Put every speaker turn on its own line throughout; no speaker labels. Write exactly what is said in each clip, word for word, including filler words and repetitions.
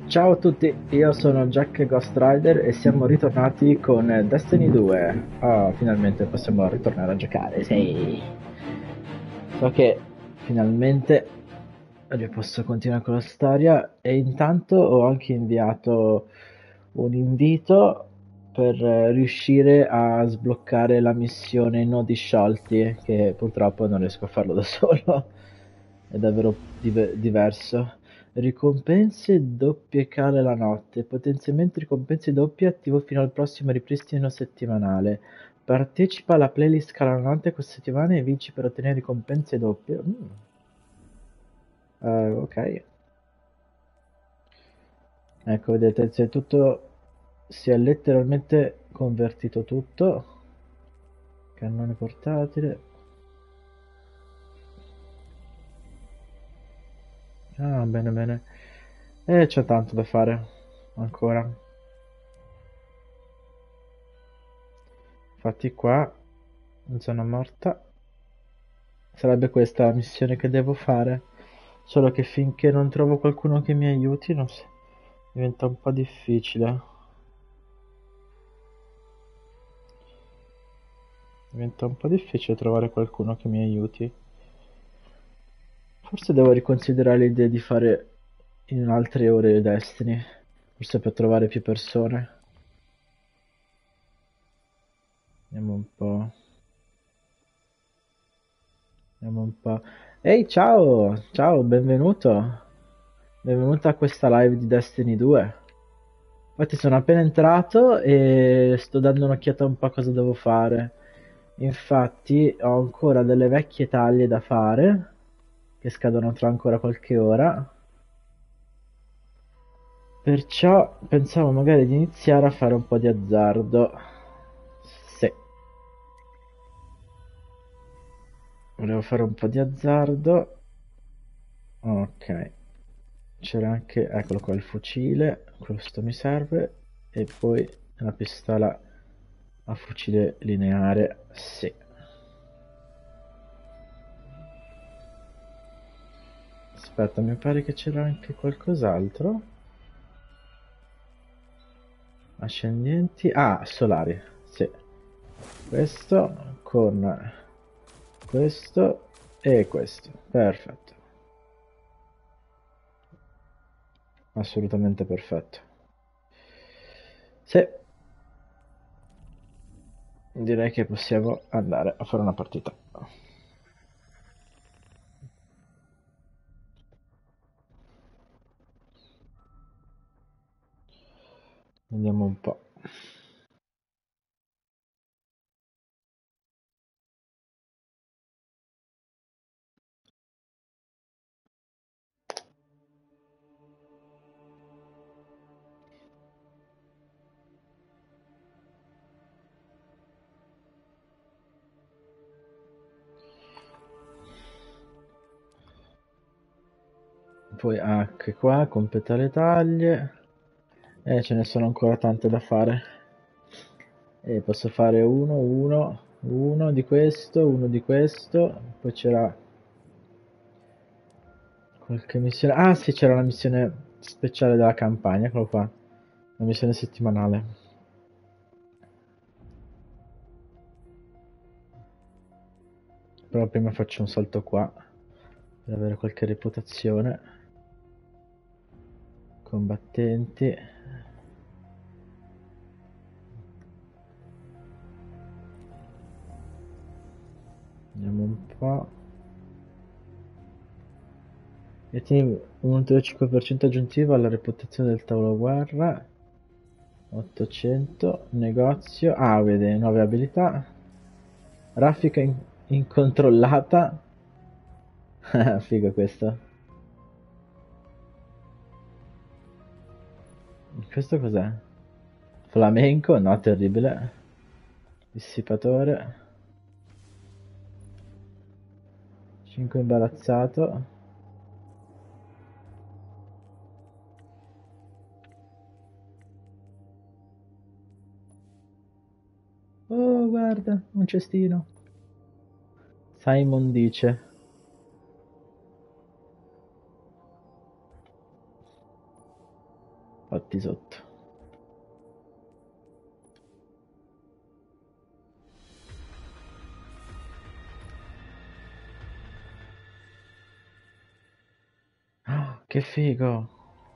Ciao a tutti, io sono Jack Ghost Rider e siamo ritornati con Destiny due. Oh, finalmente possiamo ritornare a giocare, sì. So che finalmente oggi posso continuare con la storia e intanto ho anche inviato un invito per eh, riuscire a sbloccare la missione nodi sciolti, che purtroppo non riesco a farlo da solo. È davvero dive- diverso. Ricompense doppie cale la notte, potenziamento ricompense doppie attivo fino al prossimo ripristino settimanale. Partecipa alla playlist cala la notte questa settimana e vinci per ottenere ricompense doppie. Mm, eh, ok. Ecco, vedete, se tutto si è letteralmente convertito tutto. Cannone portatile. Ah, bene, bene. E c'è tanto da fare ancora. Infatti qua, in zona morta, sarebbe questa la missione che devo fare. Solo che finché non trovo qualcuno che mi aiuti, non si... diventa un po' difficile. Diventa un po' difficile trovare qualcuno che mi aiuti. Forse devo riconsiderare l'idea di fare in altre ore Destiny. Forse per trovare più persone. Vediamo un po'. Vediamo un po'. Ehi, ciao! Ciao, benvenuto! Benvenuto a questa live di Destiny due. Infatti sono appena entrato e sto dando un'occhiata un po' a cosa devo fare. Infatti ho ancora delle vecchie taglie da fare, che scadono tra ancora qualche ora. Perciò pensavo magari di iniziare a fare un po' di azzardo. Sì, volevo fare un po' di azzardo. Ok, c'era anche, eccolo qua, il fucile, questo mi serve. E poi la pistola a fucile lineare, sì. Aspetta, mi pare che c'era anche qualcos'altro. Ascendenti. Ah, solari. Sì. Questo con questo e questo. Perfetto. Assolutamente perfetto. Sì, direi che possiamo andare a fare una partita. Vediamo un po'. Poi anche qua, completa le taglie. E ce ne sono ancora tante da fare. E posso fare uno, uno, uno di questo, uno di questo. Poi c'era qualche missione. Ah, sì, c'era una missione speciale della campagna, eccolo qua. Una missione settimanale. Però prima faccio un salto qua per avere qualche reputazione. Combattenti. Vediamo un po'. E tieni un ulteriore cinque per cento aggiuntivo alla reputazione del tavolo guerra. ottocento. Negozio. Ah, vede, nuove abilità. Raffica in- incontrollata. Figo questo. Questo cos'è? Flamenco? No, terribile. Dissipatore. cinque imbarazzato. Oh, guarda, un cestino. Simon dice. fatti sotto. Oh, che figo!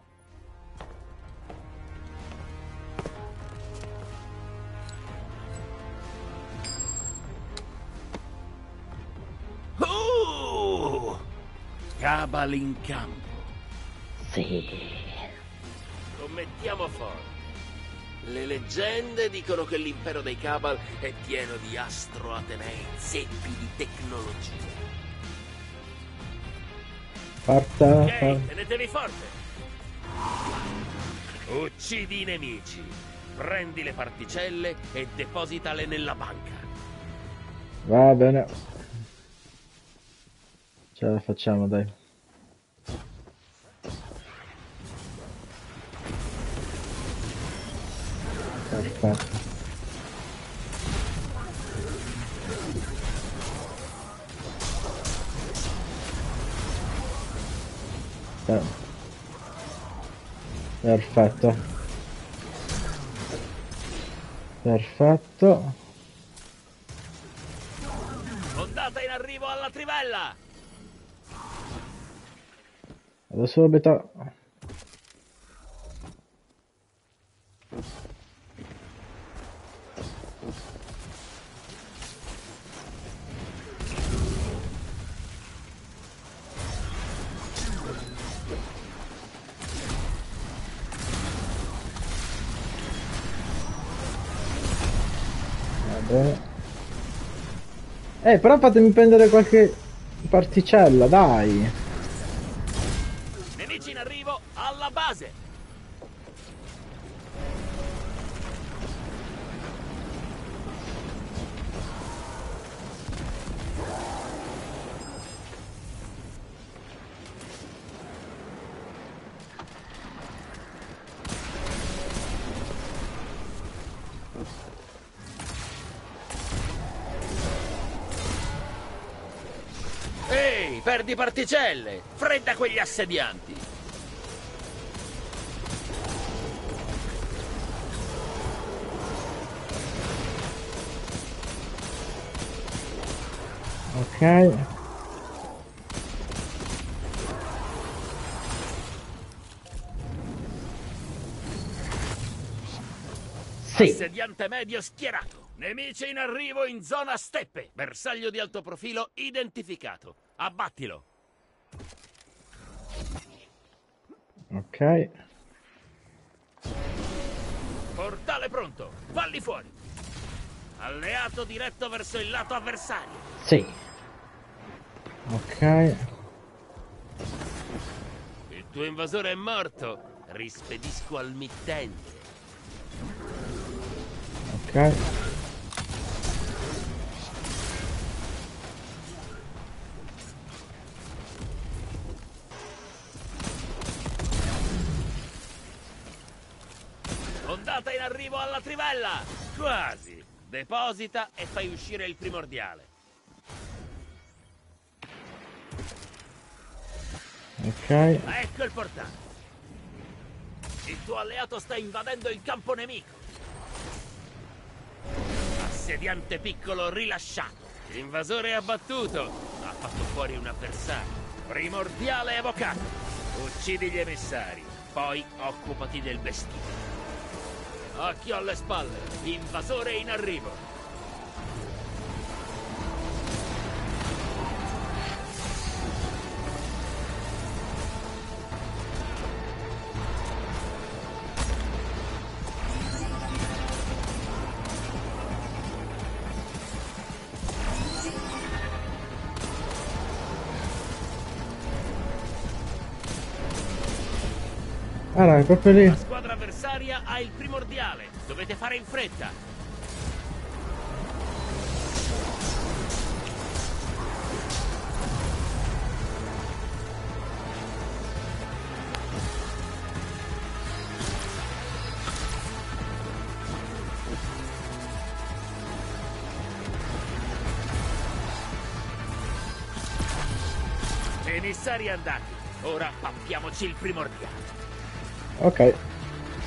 Uh! Cabal in campo.
Sì.
Commettiamo forte. Le leggende dicono che l'impero dei Cabal è pieno di astro-atenei zeppi di tecnologia.
Parta,
Ok,
par-
tenetevi forte. Uccidi i nemici. Prendi le particelle e depositale nella banca.
Va bene. Ce la facciamo, dai. Perfetto. Eh. Perfetto. Perfetto.
Ondata in arrivo alla trivella.
Vado subito. Va bene. Eh, però fatemi prendere qualche particella, dai.
Nemici in arrivo alla base. Ehi, perdi particelle! Fredda quegli assedianti!
Ok. Sì.
Assediante medio schierato. Nemici in arrivo in zona steppe. Bersaglio di alto profilo identificato. Abbattilo.
Ok.
Portale pronto. Falli fuori. Alleato diretto verso il lato avversario.
Sì. Ok.
Il tuo invasore è morto. Rispedisco al mittente.
Ok.
Ondata in arrivo alla trivella. Quasi. Deposita e fai uscire il primordiale.
Ok.
Ecco il portale. Il tuo alleato sta invadendo il campo nemico. Assediante piccolo rilasciato. L'invasore è abbattuto. Ha fatto fuori un avversario. Primordiale evocato. Uccidi gli emissari. Poi occupati del bestiame. Occhio alle spalle. Invasore in arrivo.
Allora, è proprio lì.
La squadra avversaria ha il primordiale. Dovete fare in fretta. Emissari andati. Ora pappiamoci il primordiale.
Ok.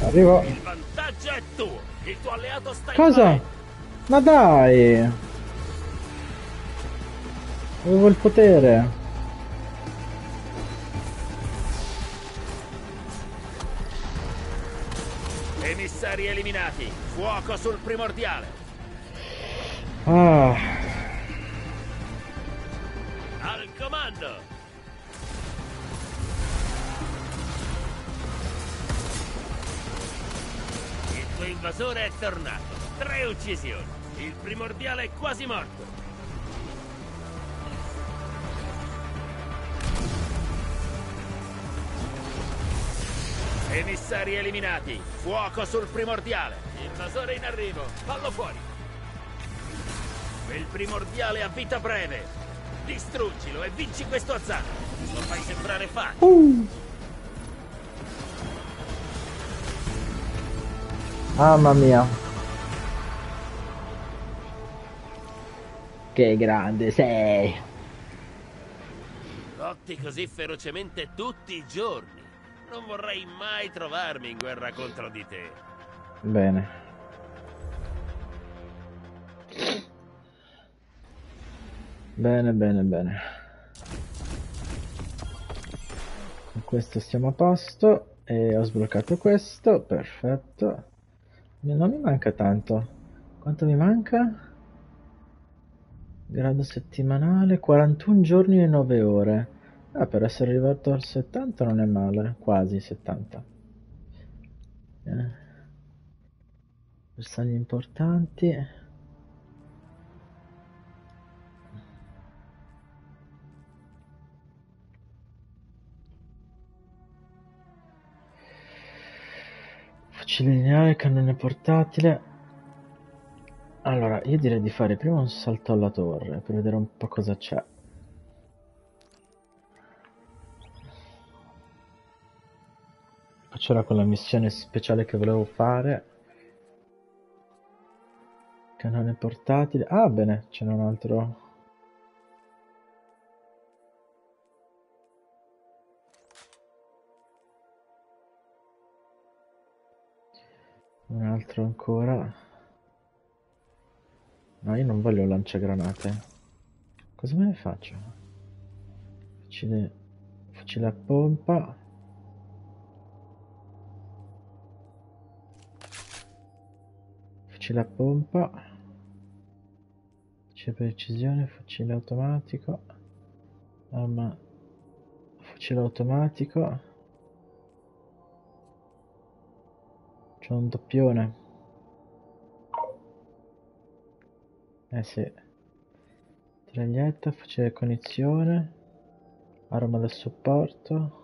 Arrivo.
Il vantaggio è tuo. Il tuo alleato sta
Cosa?
invadendo.
Ma dai! Avevo il potere.
Emissari eliminati. Fuoco sul primordiale.
Ah,
Al comando. Il tuo invasore è tornato. Tre uccisioni. Il primordiale è quasi morto. Emissari eliminati. Fuoco sul primordiale. Invasore in arrivo. Fallo fuori. Il primordiale ha vita breve. Distruggilo e vinci questo azzardo. Lo fai sembrare facile.
uh. Mamma mia. Che grande sei.
Lotti così ferocemente tutti i giorni. Non vorrei mai trovarmi in guerra contro di te.
Bene. Bene, bene, bene. Con questo siamo a posto. E ho sbloccato questo. Perfetto. Non mi manca tanto. Quanto mi manca? Grado settimanale. quarantuno giorni e nove ore. Ah, per essere arrivato al settanta non è male. Quasi settanta. Eh. Bersagli importanti. Fucile lineare, cannone portatile. Allora, io direi di fare prima un salto alla torre per vedere un po' cosa c'è. C'era quella missione speciale che volevo fare. Cannone portatile. Ah, bene, c'è un altro. Un altro ancora. No, io non voglio lanciagranate. Cosa me ne faccio? Fucile, fucile a pompa. Fucile a pompa. Fucile precisione, fucile automatico. Arma. Fucile automatico. C'è un doppione. Eh sì. Traglietta, fucile cognizione. Arma da supporto.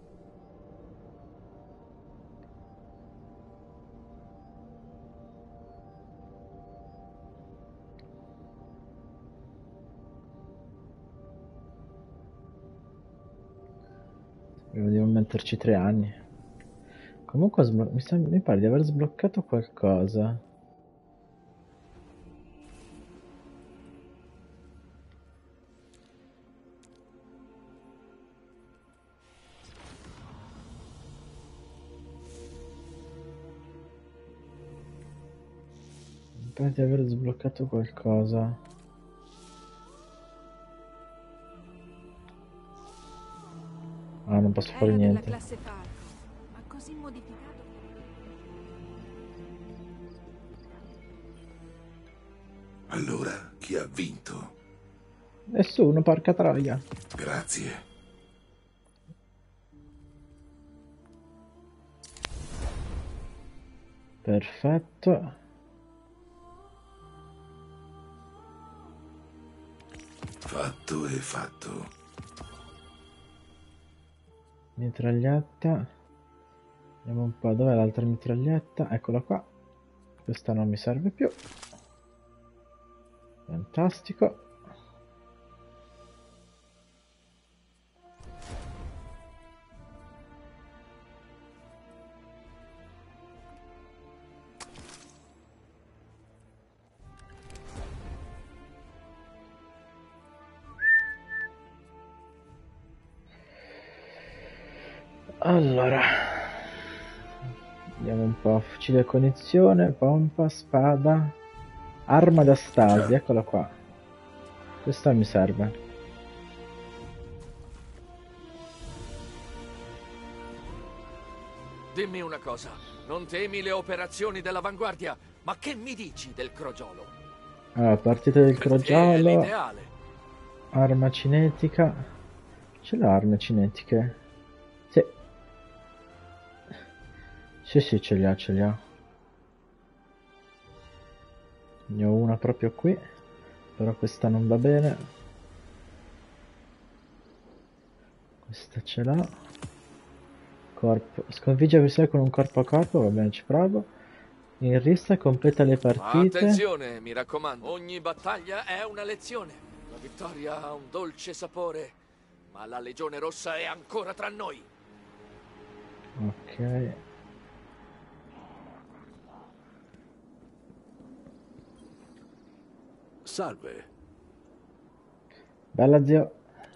Devo metterci tre anni. Comunque mi, sem- mi pare di aver sbloccato qualcosa. Mi pare di aver sbloccato qualcosa. Ah, non posso fare
Era della
niente.
classe Falco, ma così modificato.
Allora, chi ha vinto?
Nessuno, porca troia.
Grazie.
Perfetto.
Fatto e fatto.
Mitraglietta. Vediamo un po', dov'è l'altra mitraglietta? Eccola qua. Questa non mi serve più. Fantastico. Allora, Vediamo un po'. Fucile a cognizione, pompa, spada, arma da stasi, eccola qua. Questa mi serve.
Dimmi una cosa, non temi le operazioni dell'avanguardia, ma che mi dici del crogiolo?
Allora, partita del
Per te è
crogiolo,
l'ideale.
arma cinetica. Ce l'ho armi cinetiche? Sì. Sì, sì, ce li ho, ce li ho. Ne ho una proprio qui, però questa non va bene. Questa ce l'ho. Corpo. Sconfigge avversari con un corpo a corpo, va bene, ci provo. In rissa completa le
Ma
partite.
attenzione, mi raccomando, ogni battaglia è una lezione. La vittoria ha un dolce sapore, ma la Legione Rossa è ancora tra noi.
Ok.
Salve.
Bella zio.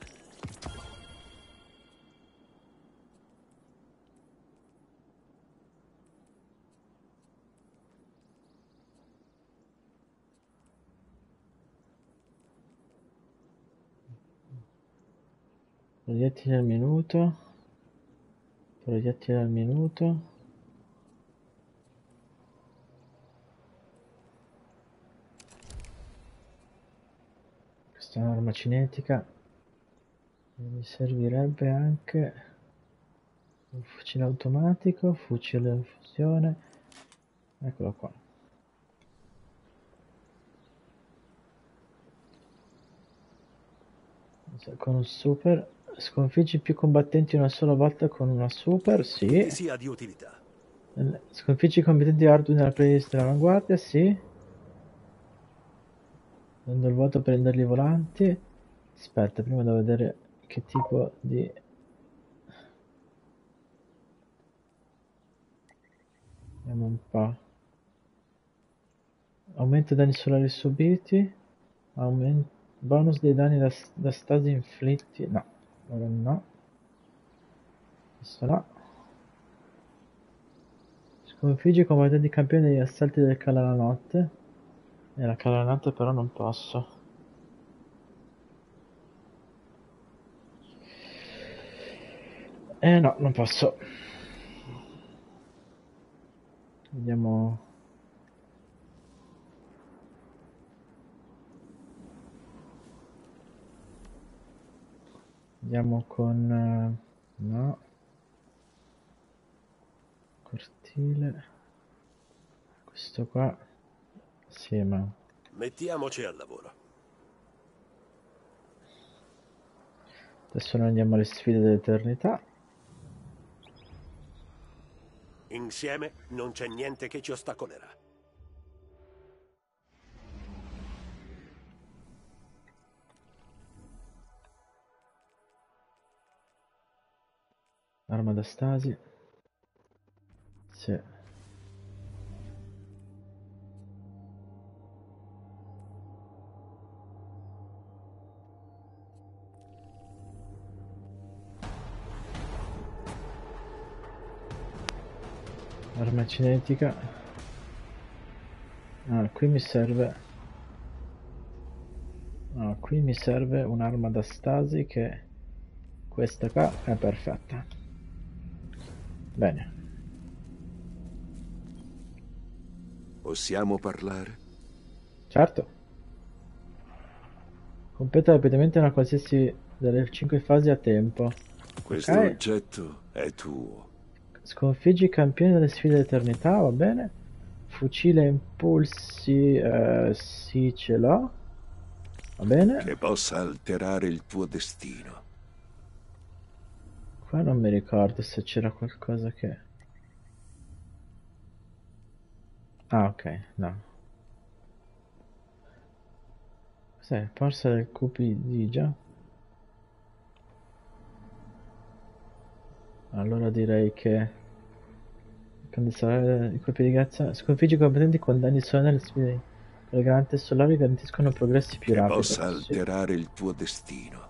Proiettili al minuto. Proiettili al minuto. Questa è un'arma cinetica. Mi servirebbe anche un fucile automatico, fucile a fusione. Eccolo qua. Con un super. Sconfiggi più combattenti una sola volta con una super, sì.
Ti sia di utilità.
Sconfiggi i combattenti hardware nella playlist dell'avanguardia, sì. Dando il voto per renderli volanti. Aspetta, prima devo vedere che tipo di... Vediamo un po'. Aumento danni solari subiti. Aumento... Bonus dei danni da, da stasi inflitti. No, ora no. Questo no. Sconfiggi i combattenti campioni degli assalti del Calananotte. E la Calananotte però non posso. Eh no, non posso. Vediamo. Andiamo con... Uh, no. Cortile. Questo qua. Sì, ma...
Mettiamoci al lavoro.
Adesso noi andiamo alle sfide dell'eternità.
Insieme non c'è niente che ci ostacolerà.
Arma da stasi. Sì. Arma cinetica. Ah, qui mi serve... Ah, qui mi serve un'arma da stasi che... Questa qua è perfetta. Bene.
Possiamo parlare?
Certo. Completa rapidamente una qualsiasi delle cinque fasi a tempo.
Questo
Ok.
oggetto è tuo.
Sconfiggi i campioni delle sfide dell'eternità, va bene. Fucile impulsi, eh, sì, ce l'ho. Va bene.
Che possa alterare il tuo destino.
Qua non mi ricordo se c'era qualcosa che... Ah, ok, no. Cos'è? Forza del cupidigia? Allora direi che... Condensare i colpi di grazia. Sconfiggi i combattenti con danni solari nelle sfide. Le granate solari garantiscono progressi più
Che
rapidi.
possa
Sì.
alterare il tuo destino.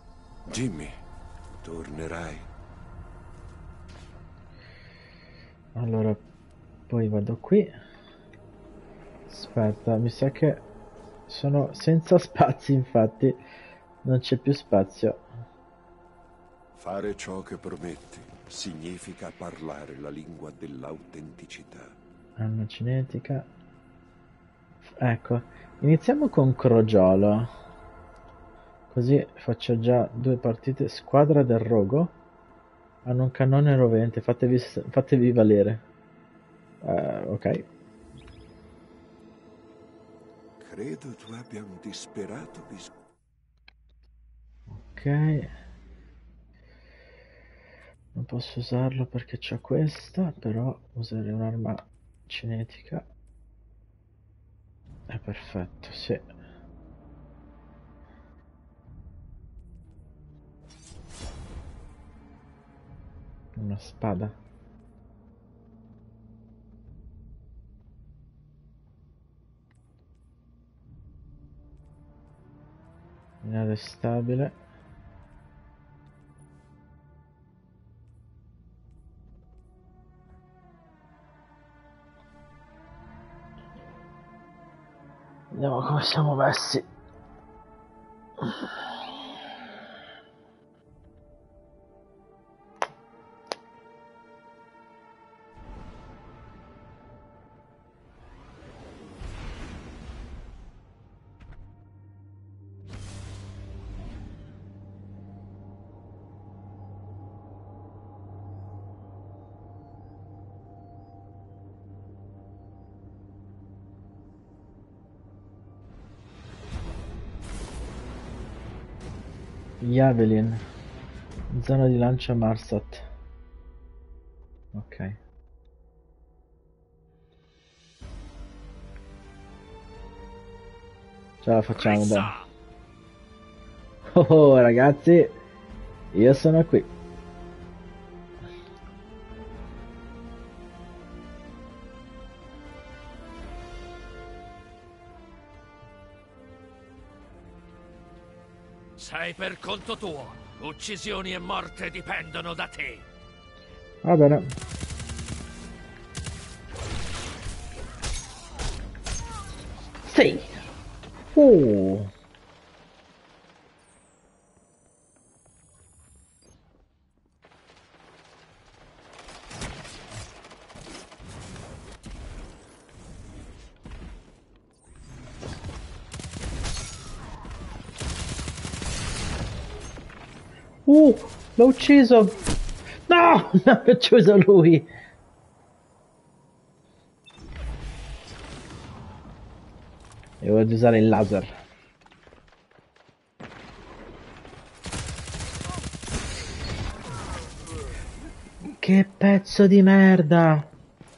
Jimmy, tornerai.
Allora, poi vado qui. Aspetta, mi sa che sono senza spazi, infatti non c'è più spazio.
Fare ciò che prometti significa parlare la lingua dell'autenticità.
Arma cinetica. Ecco, iniziamo con Crogiolo. Così faccio già due partite. Squadra del rogo. Hanno un cannone rovente, fatevi, fatevi valere. Uh, ok.
Credo tu abbia un disperato bisogno.
Ok. Non posso usarlo perché c'ho questa, però usare un'arma cinetica è perfetto, sì. Una spada. Inarrestabile. Vediamo come siamo messi. Javelin, zona di lancia Marsat. Ok. Ce la facciamo, dai. Oh, oh ragazzi, io sono qui.
Sei per conto tuo. Uccisioni e morte dipendono da te.
Va bene. Sì. Oh. Uh, l'ho ucciso! No! L'ha ucciso lui! Devo usare il laser. Che pezzo di merda!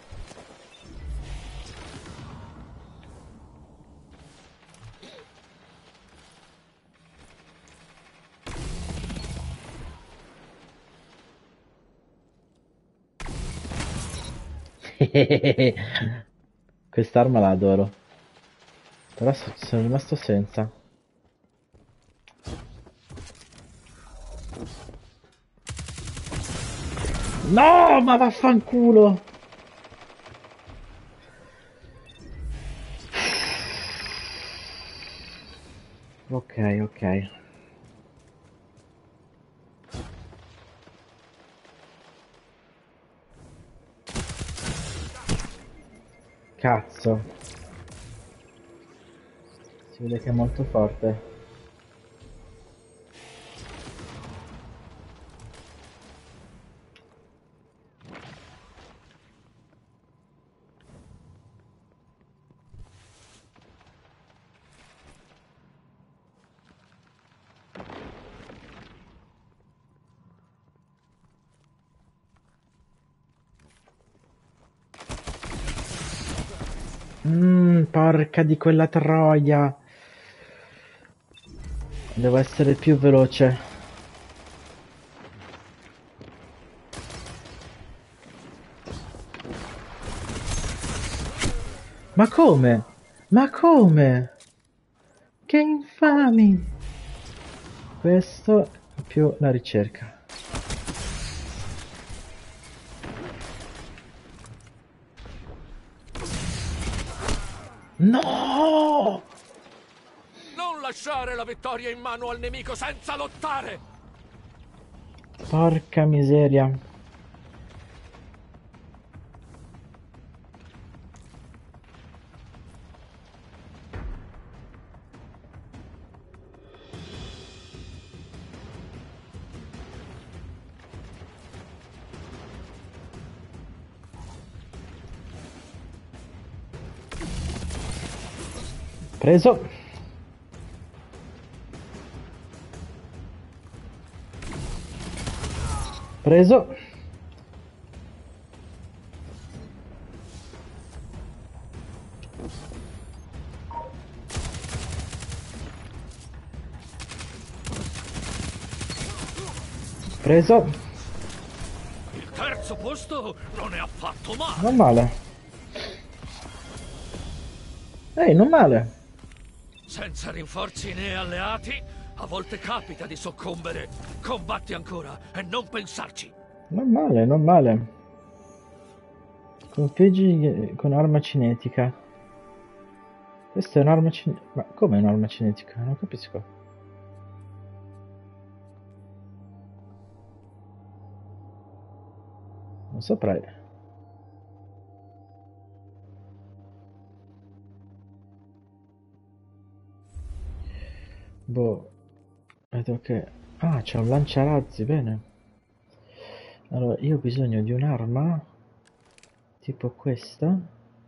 Quest'arma la adoro. Però sono rimasto senza. No, ma vaffanculo! Ok, ok. Cazzo. Si vede che è molto forte. Mmm, porca di quella troia. Devo essere più veloce. Ma come? Ma come? Che infami! Questo più la ricerca. No!
Non lasciare la vittoria in mano al nemico senza lottare!
Porca miseria. Preso. Preso. Preso.
Il terzo posto non è affatto male!
Non male. Ehi, non male.
Senza rinforzi né alleati, a volte capita di soccombere. Combatti ancora e non pensarci.
Non male, non male. Configgi con arma cinetica. Questa è un'arma cinetica. Ma come un'arma cinetica? Non capisco. Non saprei. Boh. Vedo che... Ah, c'è un lanciarazzi, bene. Allora, io ho bisogno di un'arma tipo questa.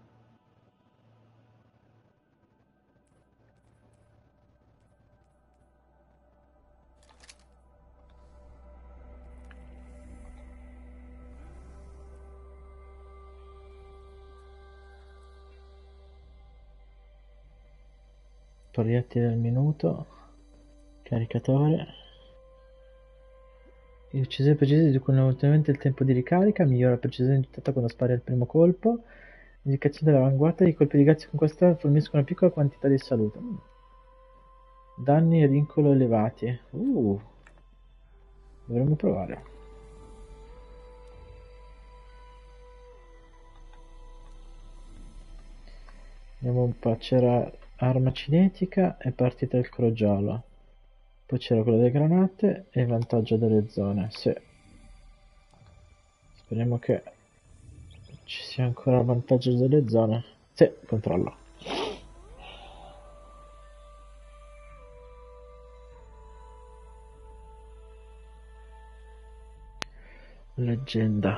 Proiettili al minuto. Caricatore. Il uccisione precisa riducono ulteriormente il tempo di ricarica, migliora la precisione indicata quando spari il primo colpo. Indicazione dell'avanguardia, i colpi di grazia con questa forniscono una piccola quantità di salute. Mm. Danni e rincolo elevati. Uh, dovremmo provare. Vediamo un po', c'era arma cinetica e partita del crogiolo. Poi c'era quello delle granate e il vantaggio delle zone. Sì. Speriamo che ci sia ancora il vantaggio delle zone. Sì, controllo. Leggenda.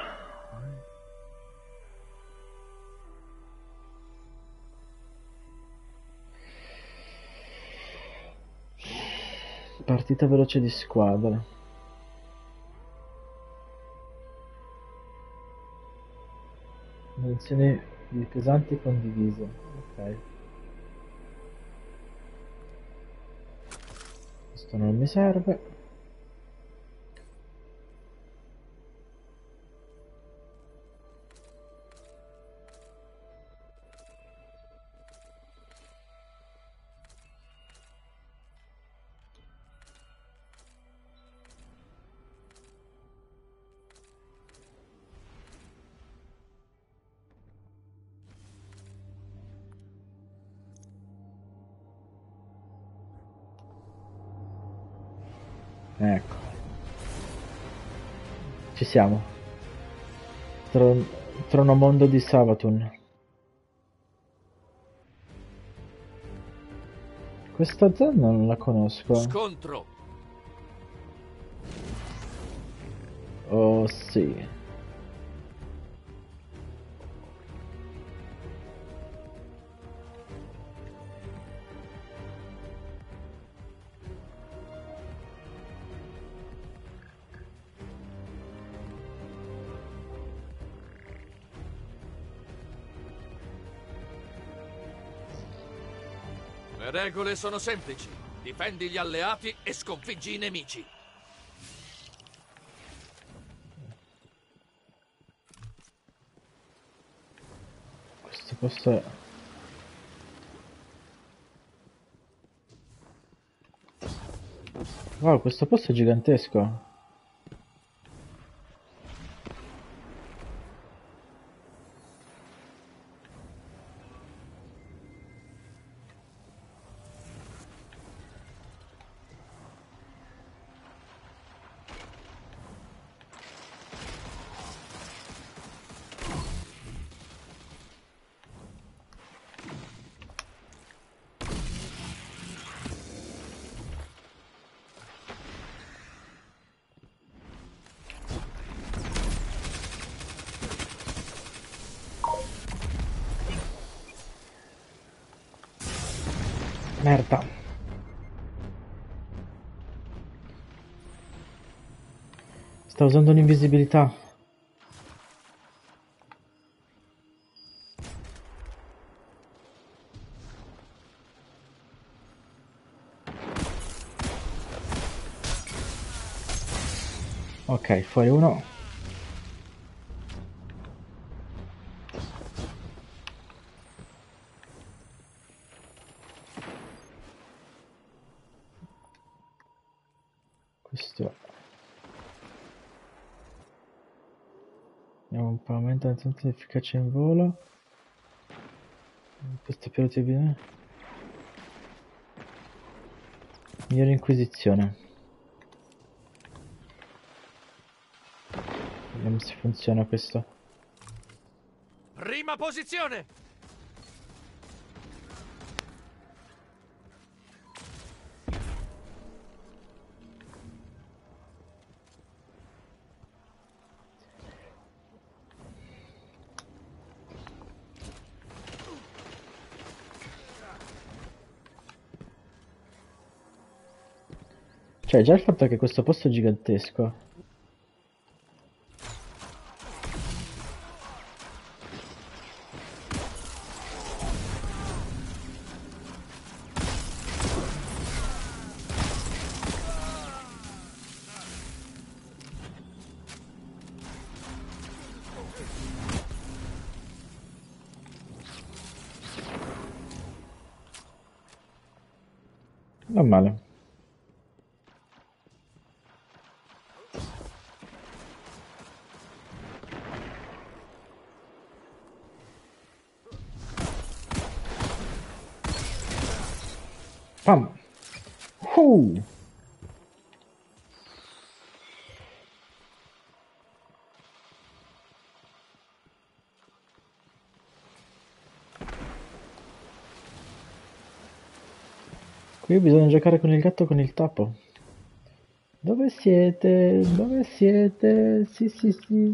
Partita veloce di squadra. Munizioni di pesanti condivise. Ok. Questo non mi serve. Ecco. Ci siamo. Tron Tronomondo di Savathûn. Questa zona non la conosco.
Scontro!
Oh sì.
Le regole sono semplici. Difendi gli alleati e sconfiggi i nemici.
Questo posto è... Wow, questo posto è gigantesco. Merda. Sta usando l'invisibilità. Ok, fuori uno. Questo. Abbiamo un po' aumenta tanto l'efficacia in volo. Questo per utilizzare. Migliore inquisizione. Vediamo se funziona questo.
Prima posizione!
Cioè, già il fatto che questo posto è gigantesco. Non male. Pam. Uh. Qui bisogna giocare con il gatto con il topo. Dove siete? Dove siete? Sì, sì, sì.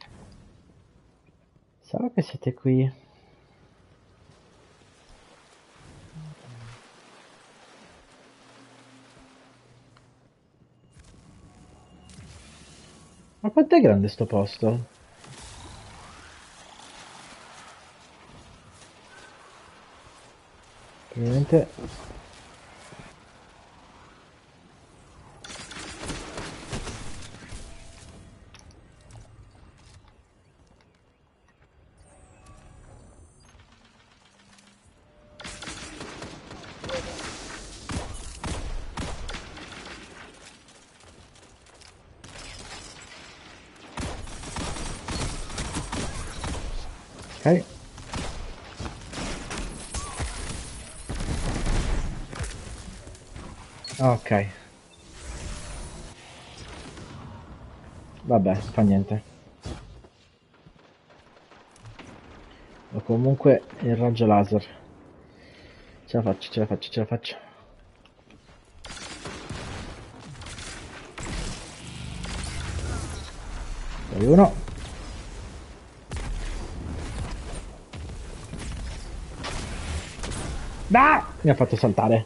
So che siete qui. Ma quanto è grande sto posto? Probabilmente... Ok. Ok. Vabbè, fa niente. Ho comunque il raggio laser. Ce la faccio, ce la faccio, ce la faccio. Poi uno. Ah! Mi ha fatto saltare.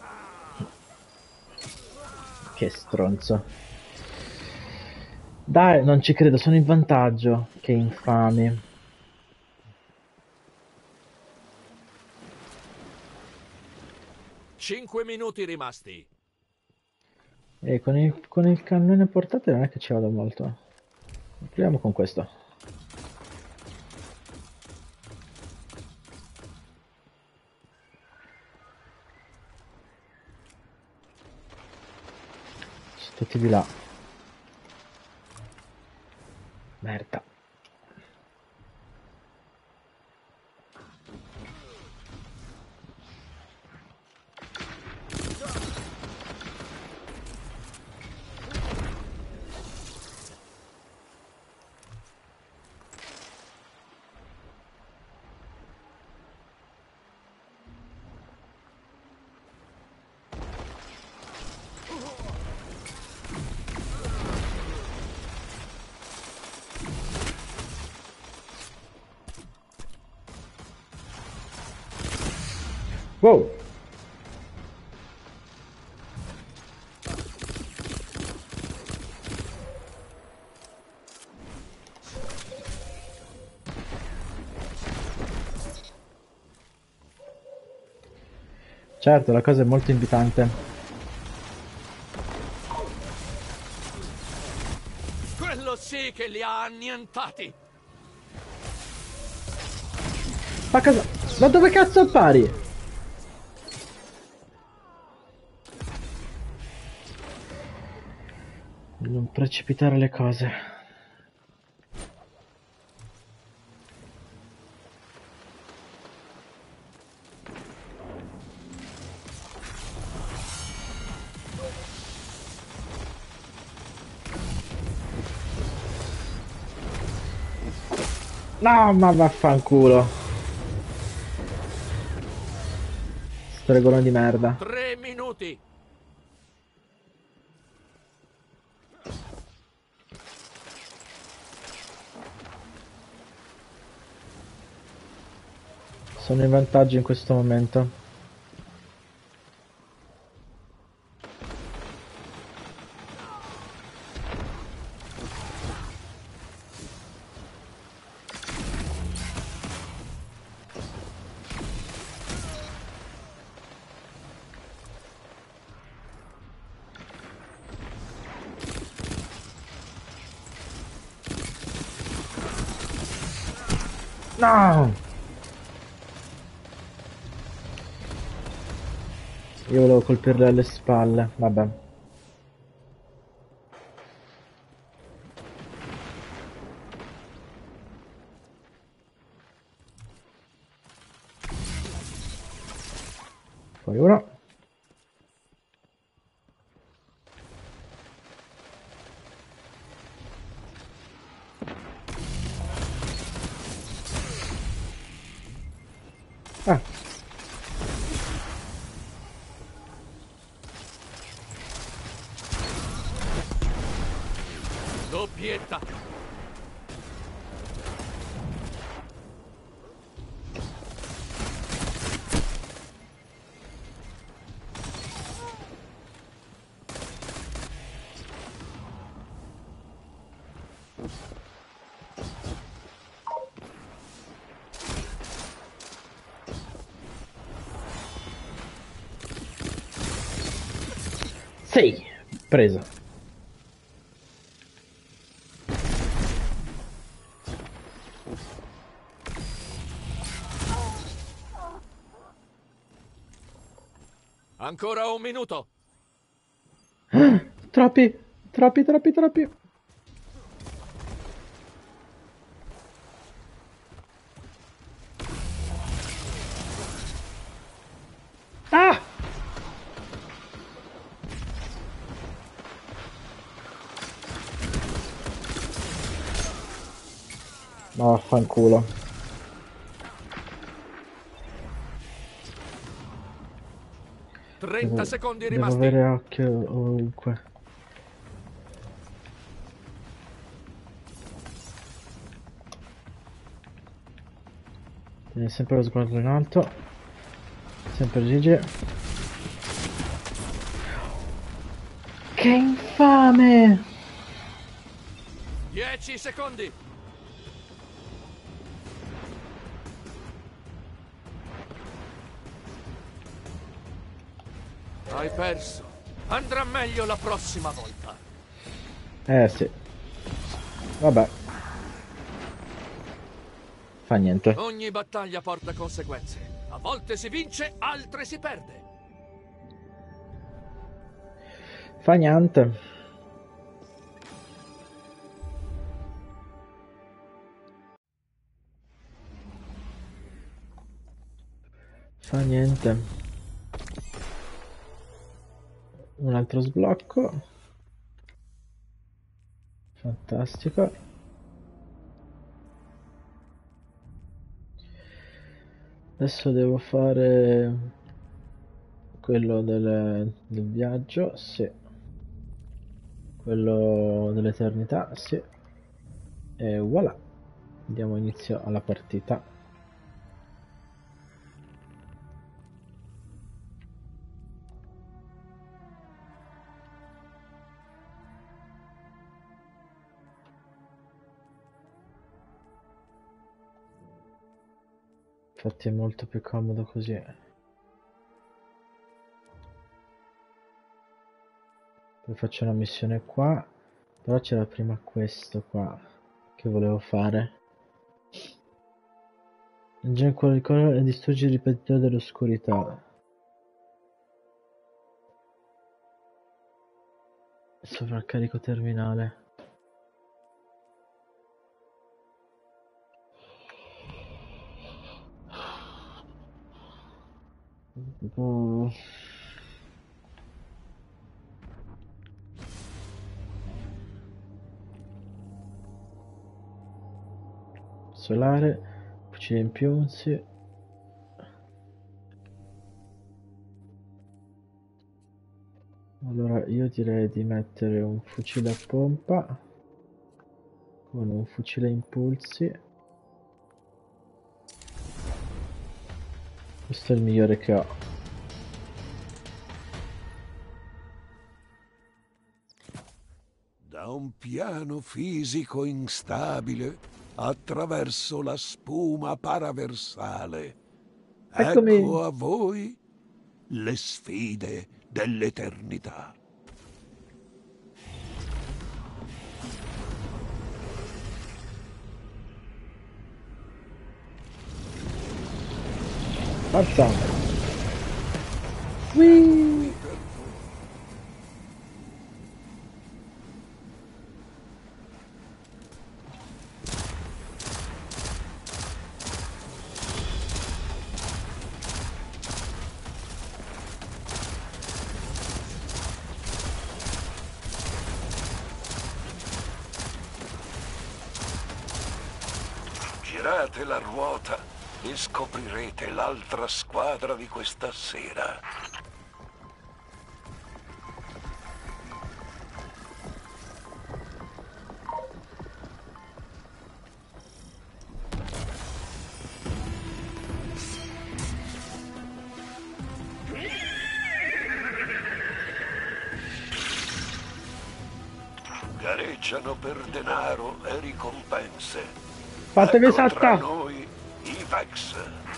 Che stronzo. Dai, non ci credo, sono in vantaggio. Che infami.
Cinque minuti rimasti.
E con il, con il cannone portatile non è che ci vado molto. Proviamo con questo. Sono tutti di là. Merda. Wow. Certo, la cosa è molto invitante.
Quello sì che li ha annientati!
Ma cosa... Ma dove cazzo appari? Non precipitare le cose. No, ma vaffanculo. Stregone di merda.
Tre minuti!
Sono in vantaggio in questo momento. No! Io volevo colpirle alle spalle, vabbè. Poi uno. Ah.
Doppietta!
Sì, preso.
Ancora un minuto!
Troppi, troppi, troppi, troppi. Ah! No, vaffanculo.
trenta
Devo,
secondi
devo
rimasti!
avere occhio ovunque. Tieni sempre lo sguardo in alto. Sempre Gigi. Che infame!
dieci secondi! Hai perso. Andrà meglio la prossima volta.
Eh sì. Vabbè. Fa niente.
Ogni battaglia porta conseguenze. A volte si vince, altre si perde.
Fa niente. Fa niente. Un altro sblocco. Fantastico. Adesso devo fare quello del, del viaggio, sì. Quello dell'eternità, sì. E voilà. Diamo inizio alla partita. Infatti è molto più comodo così. Poi faccio una missione qua. Però c'era prima questo qua che volevo fare. Aggiungi quello di colore e distruggi il ripetitore dell'oscurità. Sovraccarico terminale. Mm. Solare, fucile in piunzi. Allora io direi di mettere un fucile a pompa con un fucile a impulsi. Questo è il migliore che ho.
Da un piano fisico instabile attraverso la spuma paraversale.
Eccomi.
Ecco a voi le sfide dell'eternità.
Forza! Whee!
Girate la ruota e scoprirete l'altra squadra di questa sera. Gareggiano per denaro e ricompense.
Fatemi
Ecco tra
salta!
noi i Vex.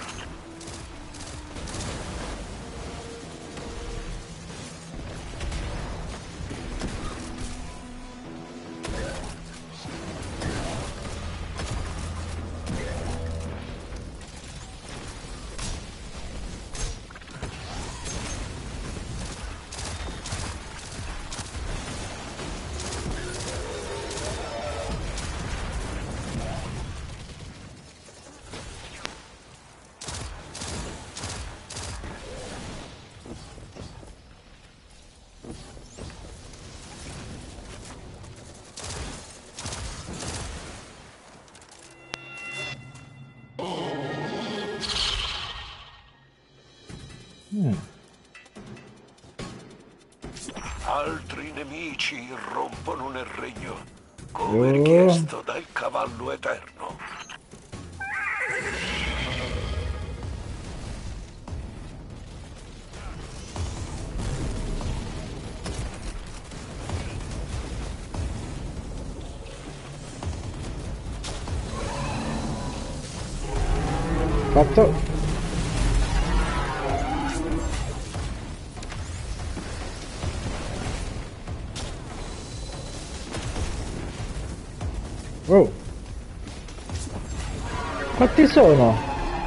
Mm.
Altri nemici irrompono nel regno, come
Oh.
richiesto dal cavallo eterno.
Fatto! Oh! Quanti sono?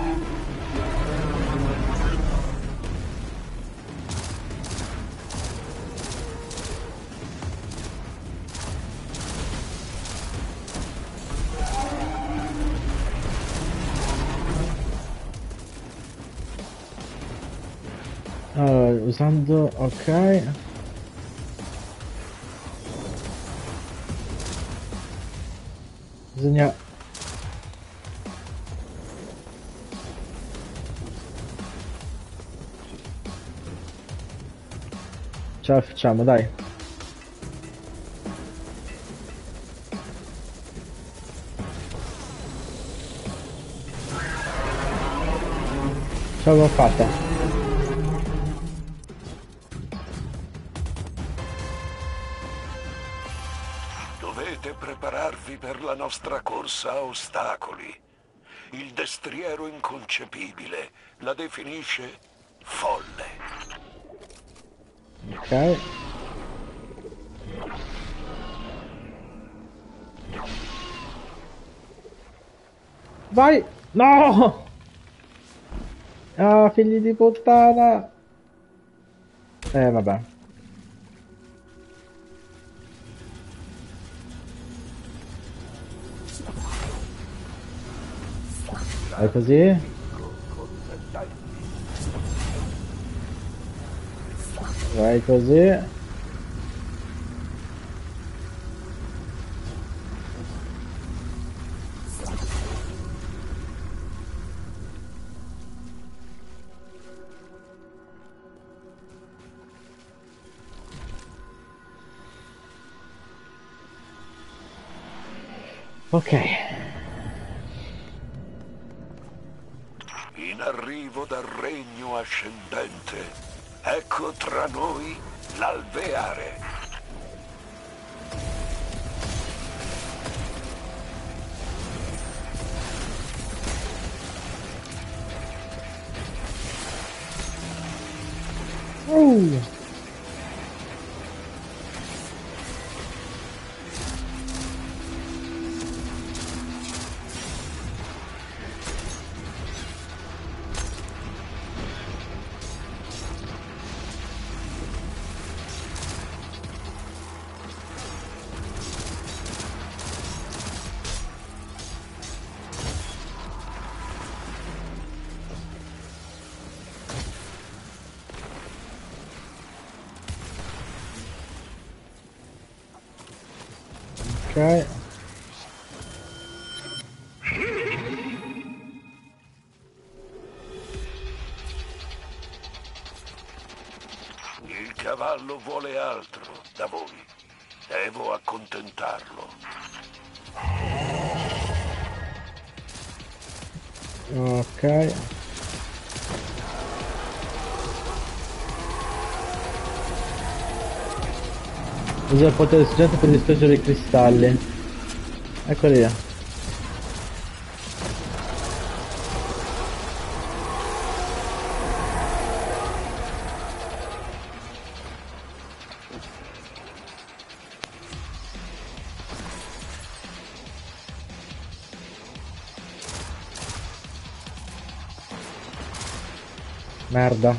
Allora, usando... ok. Bisogna... Ce la facciamo, dai. Ce l'abbiamo fatta.
Dovete prepararvi per la nostra corsa a ostacoli. Il destriero inconcepibile la definisce folle.
Ok. Vai! No! Ah, figli di puttana! Eh, vabbè. Vai così. Vai così. Ok.
In arrivo dal regno ascendente. Ecco tra noi l'alveare.
Uh. Ok.
Il cavallo vuole altro da voi. Devo accontentarlo.
Ok. Usa il potere studiato per distruggere i cristalli. Eccoli là. Merda.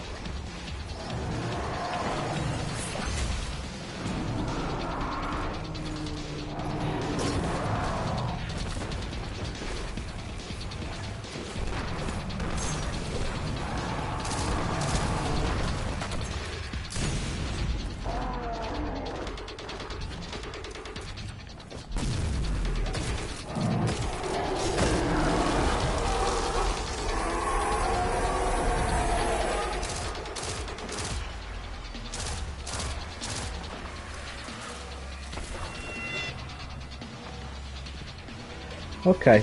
Ok.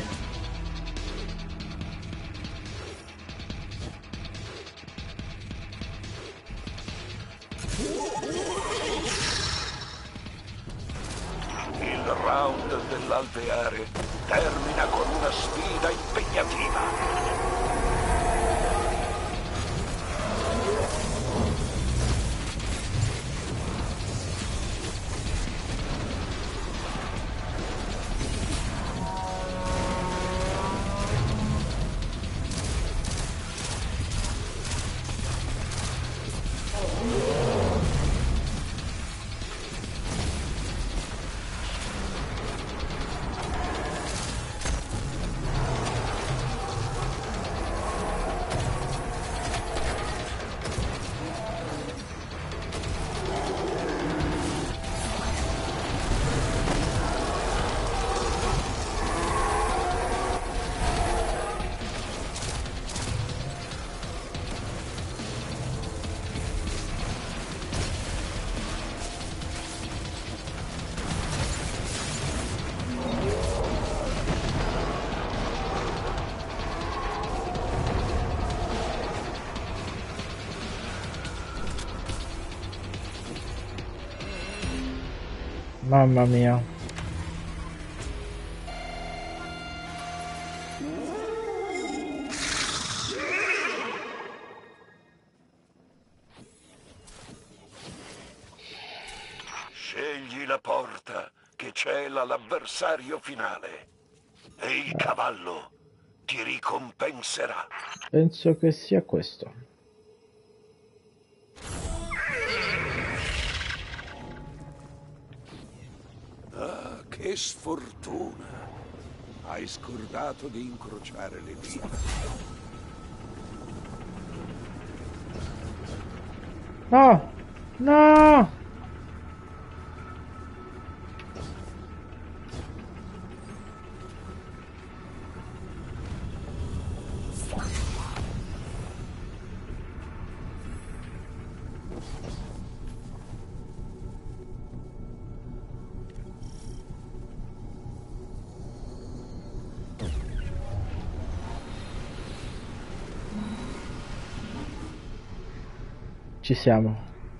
Il round dell'alveare termina con una sfida impegnativa. Mamma mia. Scegli la porta che cela l'avversario finale. E il cavallo ti ricompenserà.
Penso che sia questo.
Ah, che sfortuna. Hai scordato di incrociare le dita.
No! No! Ci siamo.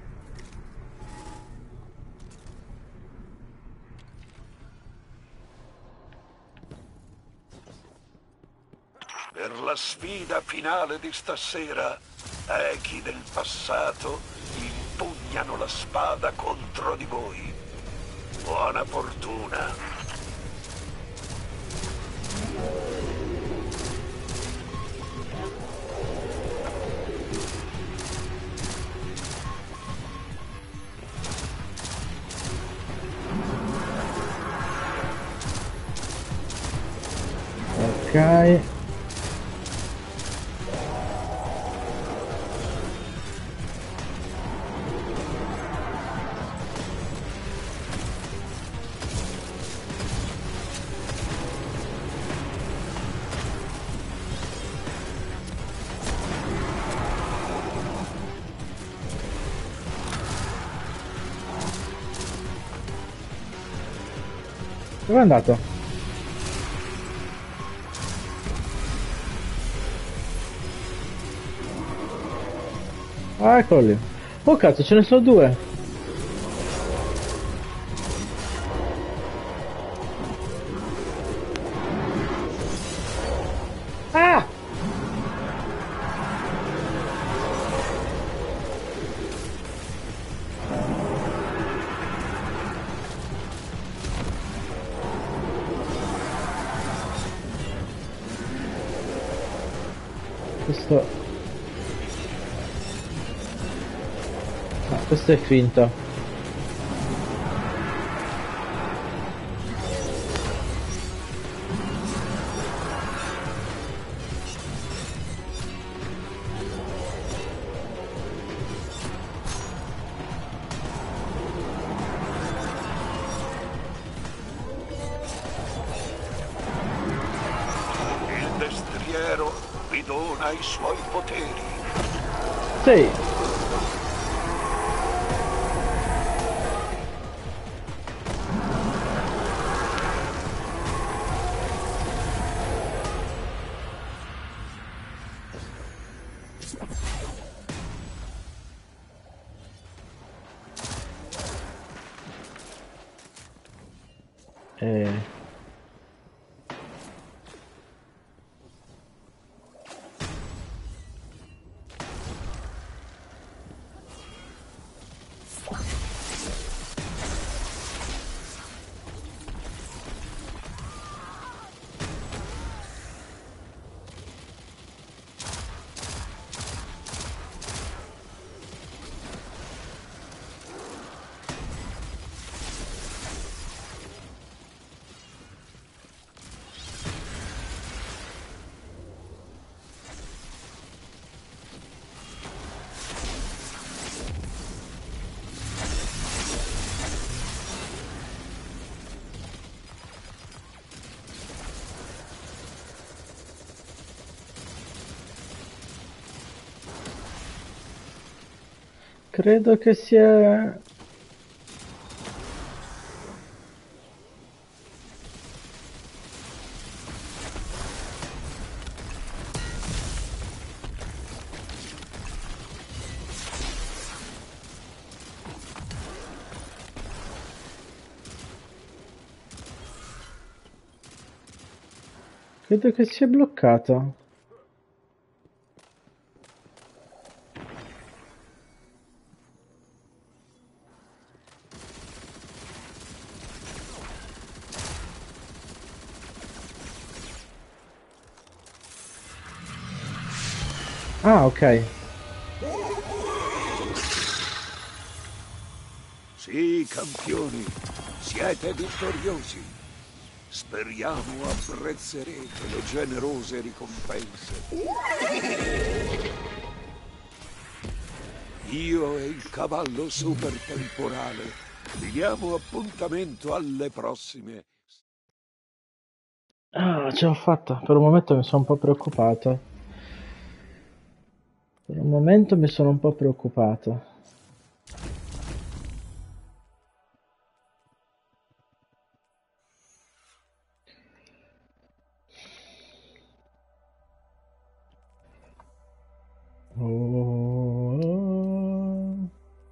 Per la sfida finale di stasera, echi del passato impugnano la spada contro di voi. Buona fortuna.
Ok. Dove è andato? Ah, eccolo lì. Oh cazzo, ce ne sono due. Ah! Questo... Ah, questo è finto.
Il destriero vi dona i suoi poteri.
Sì. Eh... Credo che sia... Credo che sia bloccato. Ah, ok.
Sì, campioni, siete vittoriosi. Speriamo apprezzerete le generose ricompense. Io e il cavallo supertemporale vi diamo appuntamento alle prossime.
Ah, ce l'ho fatta. Per un momento mi sono un po' preoccupato. Per un momento mi sono un po' preoccupato. Oh.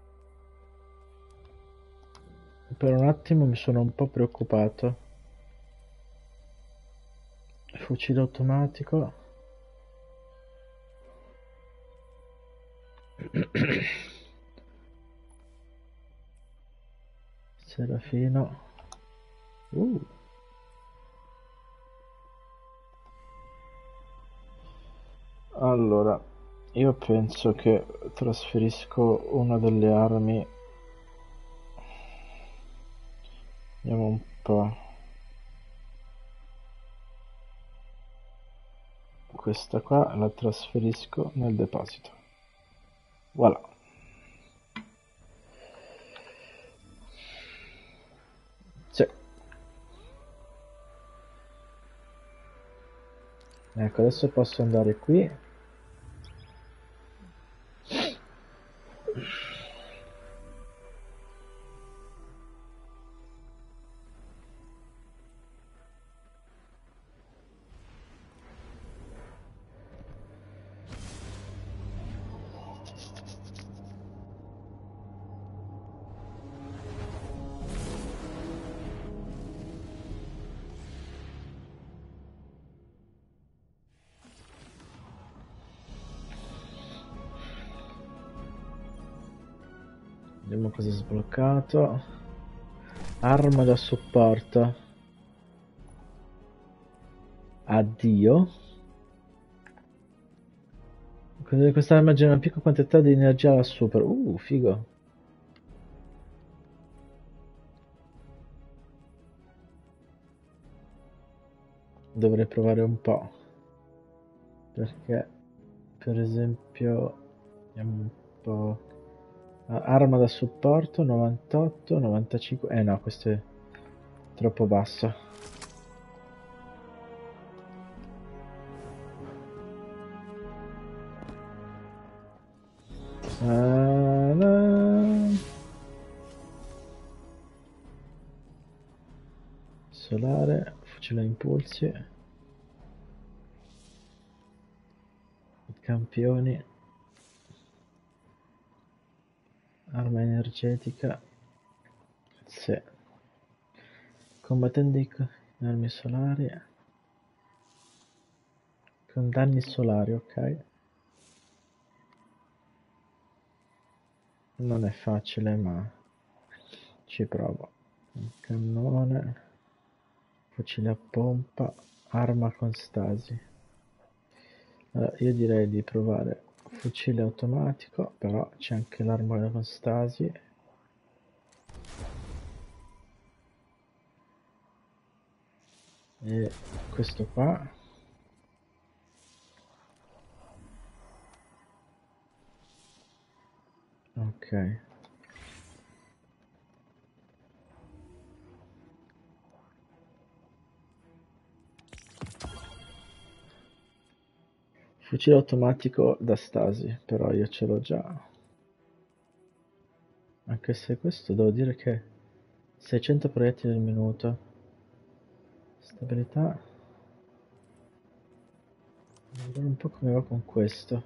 Per un attimo mi sono un po' preoccupato. Fucile automatico. Serafino. Uh. Allora, io penso che trasferisco una delle armi. Vediamo un po'. Questa qua la trasferisco nel deposito. Voilà. Sì. Ecco, adesso posso andare qui. Vediamo cosa è sbloccato. Arma da supporto. Addio. Questa arma genera una piccola quantità di energia alla super. Uh, figo. Dovrei provare un po'. Perché, per esempio, vediamo un po'. Arma da supporto novantotto, novantacinque. Eh no, questo è troppo basso. Ah, no. Solare, fucile a impulsi. Campioni. Arma energetica. Sì. Combattenti con armi solari. Con danni solari, ok. Non è facile, ma ci provo. Un cannone. Fucile a pompa. Arma con stasi. Allora, io direi di provare fucile automatico, però c'è anche l'arma con stasi. E questo qua. Ok. Fucile automatico da stasi, però io ce l'ho già. Anche se questo devo dire che seicento proiettili al minuto. Stabilità. Vedere un po' come va con questo.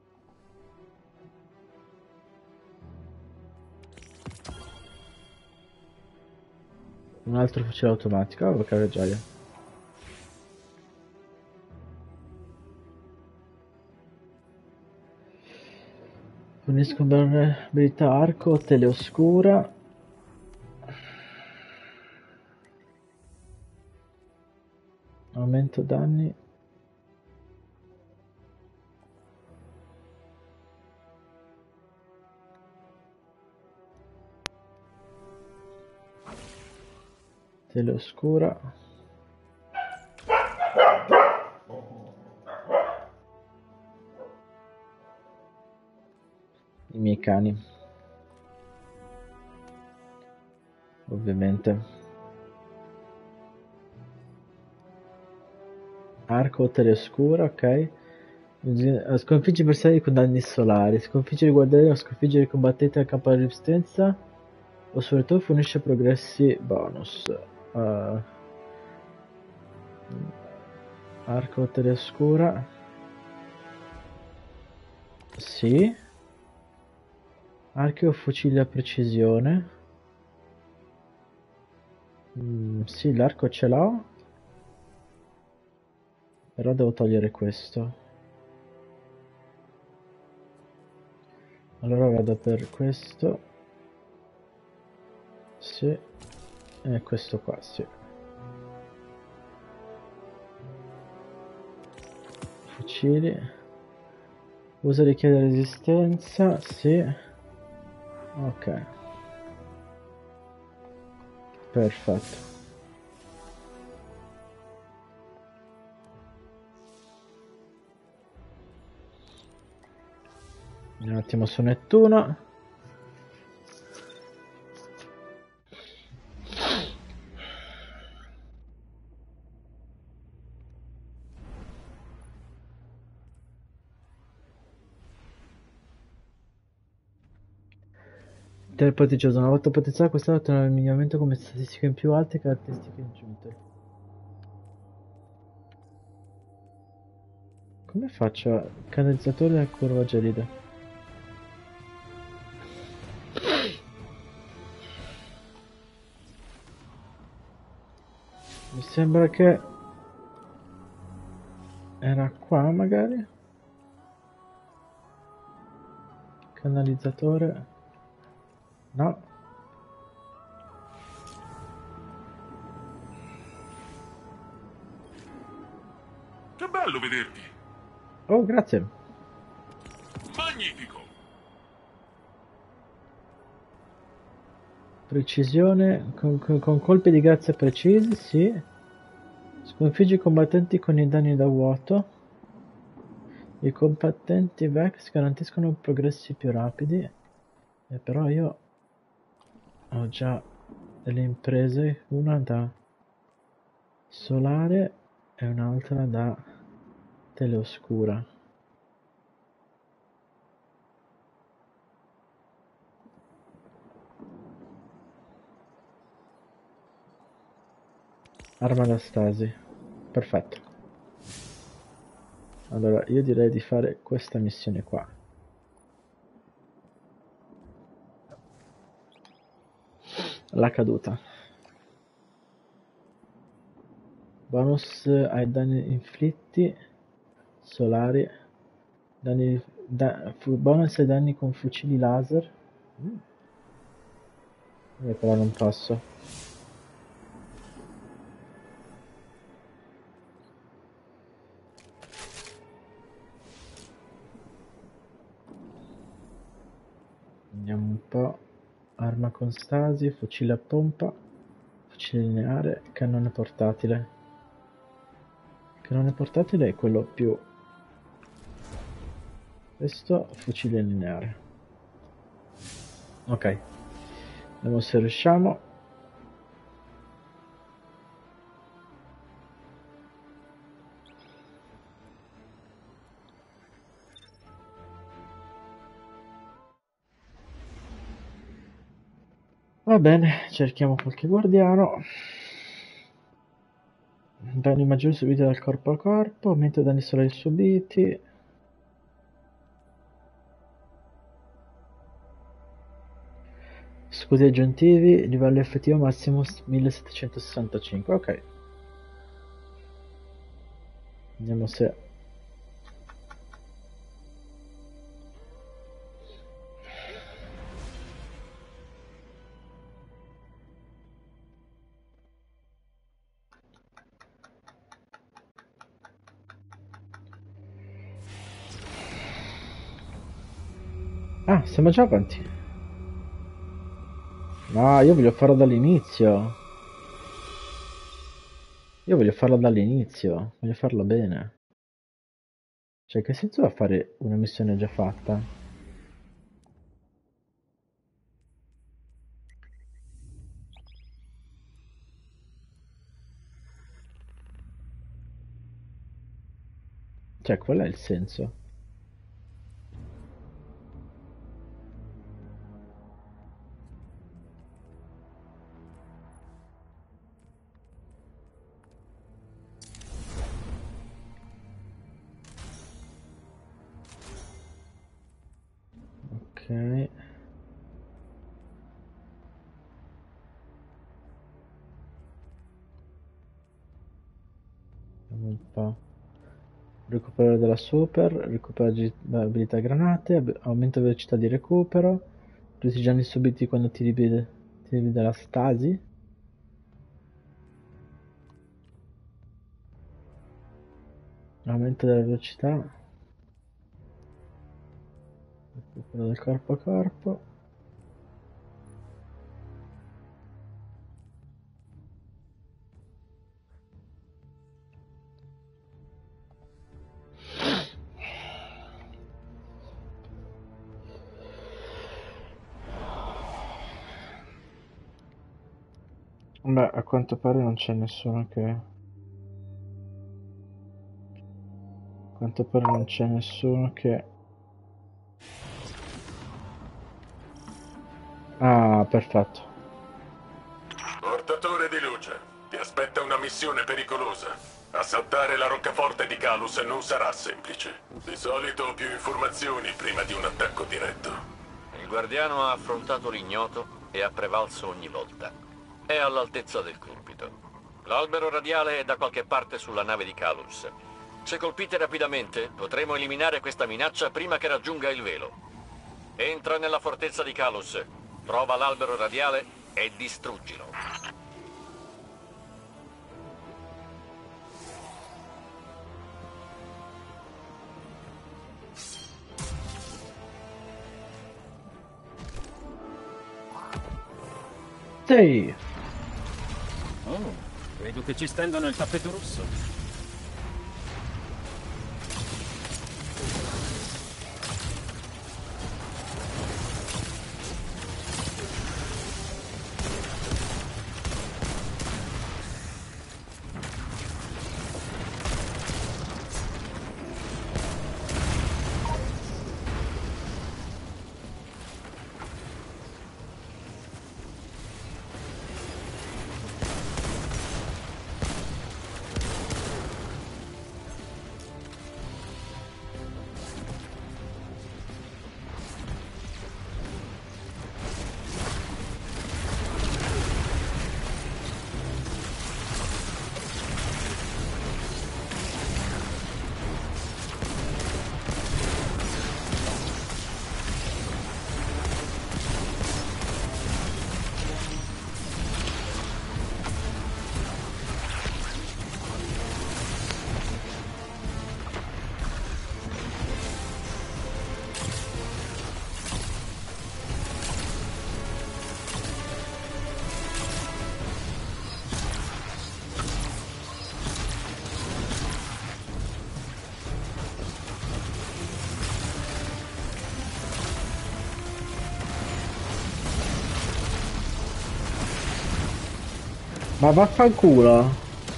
Un altro fucile automatico, oh che gioia. Fornisco abilità arco, teleoscura. Aumento danni. Tele oscura. I miei cani. Ovviamente. Arco tele oscura, ok. Sconfigge i bersagli con danni solari. Sconfiggere i guardiani o sconfiggere i combattenti al campo della resistenza. O soprattutto fornisce progressi bonus. Uh, arco tele oscura. Sì. Arco o fucile a precisione. Mm, sì, l'arco ce l'ho. Però devo togliere questo. Allora vado per questo. Sì. E questo qua, sì. Fucili. Usa richiede resistenza, sì. Ok. Perfetto. Un attimo su Nettuno. Telepaticioso, una volta potenziato questa ottiene il miglioramento come statistiche in più alte e caratteristiche aggiunte. Come faccio a canalizzatore della curva gelida? Mi sembra che era qua magari? Canalizzatore. No.
Che bello vederti.
Oh, grazie.
Magnifico.
Precisione, con, con, con colpi di grazia precisi, sì. Sconfigge i combattenti con i danni da vuoto. I combattenti Vex garantiscono progressi più rapidi. E però io ho già delle imprese, una da solare e un'altra da teleoscura. Arma da stasi. Perfetto. Allora, io direi di fare questa missione qua. La caduta. Bonus ai danni inflitti. Solari. Danni, da, bonus ai danni con fucili laser. Mm. Io però non posso. Vediamo un po'. Arma con stasi, fucile a pompa, fucile lineare, cannone portatile. Cannone portatile è quello più... Questo, fucile lineare. Ok. Vediamo se riusciamo. Va bene, cerchiamo qualche guardiano. Danni maggiori subiti dal corpo a corpo, aumento danni solari subiti. Scudi aggiuntivi, livello effettivo massimo millesettecentosessantacinque, ok. Vediamo se... Ah, siamo già avanti. No, io voglio farlo dall'inizio. Io voglio farlo dall'inizio, voglio farlo bene. Cioè, che senso ha fare una missione già fatta? Cioè, qual è il senso? Ok. Vediamo un po'. Recupero della super, recupero agi- abilità granate, ab- aumenta velocità di recupero, presigiani subiti quando ti liberi, ti liberi dalla stasi. Aumento della velocità, recupero del corpo a corpo. Beh, a quanto pare non c'è nessuno che... A quanto pare non c'è nessuno che... Ah, perfetto.
Portatore di luce, ti aspetta una missione pericolosa. Assaltare la roccaforte di Calus non sarà semplice. Di solito ho più informazioni prima di un attacco diretto.
Il guardiano ha affrontato l'ignoto e ha prevalso ogni volta. È all'altezza del compito. L'albero radiale è da qualche parte sulla nave di Calus. Se colpite rapidamente, potremo eliminare questa minaccia prima che raggiunga il velo. Entra nella fortezza di Calus, trova l'albero radiale e distruggilo.
Sì.
Oh, vedo che ci stendono il tappeto rosso.
Ma vaffanculo.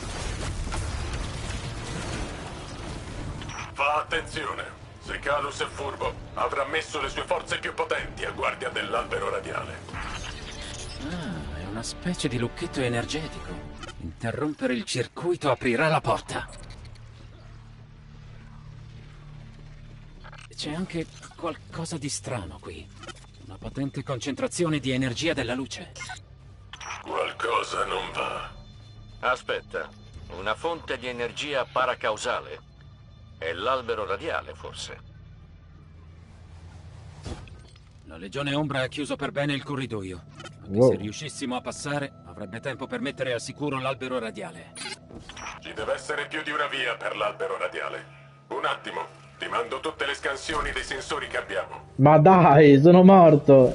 Fa attenzione. Se Calus è furbo, avrà messo le sue forze più potenti a guardia dell'albero radiale.
Ah, è una specie di lucchetto energetico. Interrompere il circuito aprirà la porta. C'è anche qualcosa di strano qui. Una potente concentrazione di energia della luce.
Qualcosa non va.
Aspetta, una fonte di energia paracausale? È l'albero radiale, forse?
La Legione Ombra ha chiuso per bene il corridoio. Anche
Wow.
se riuscissimo a passare, avrebbe tempo per mettere al sicuro l'albero radiale.
Ci deve essere più di una via per l'albero radiale. Un attimo, ti mando tutte le scansioni dei sensori che abbiamo.
Ma dai, sono morto.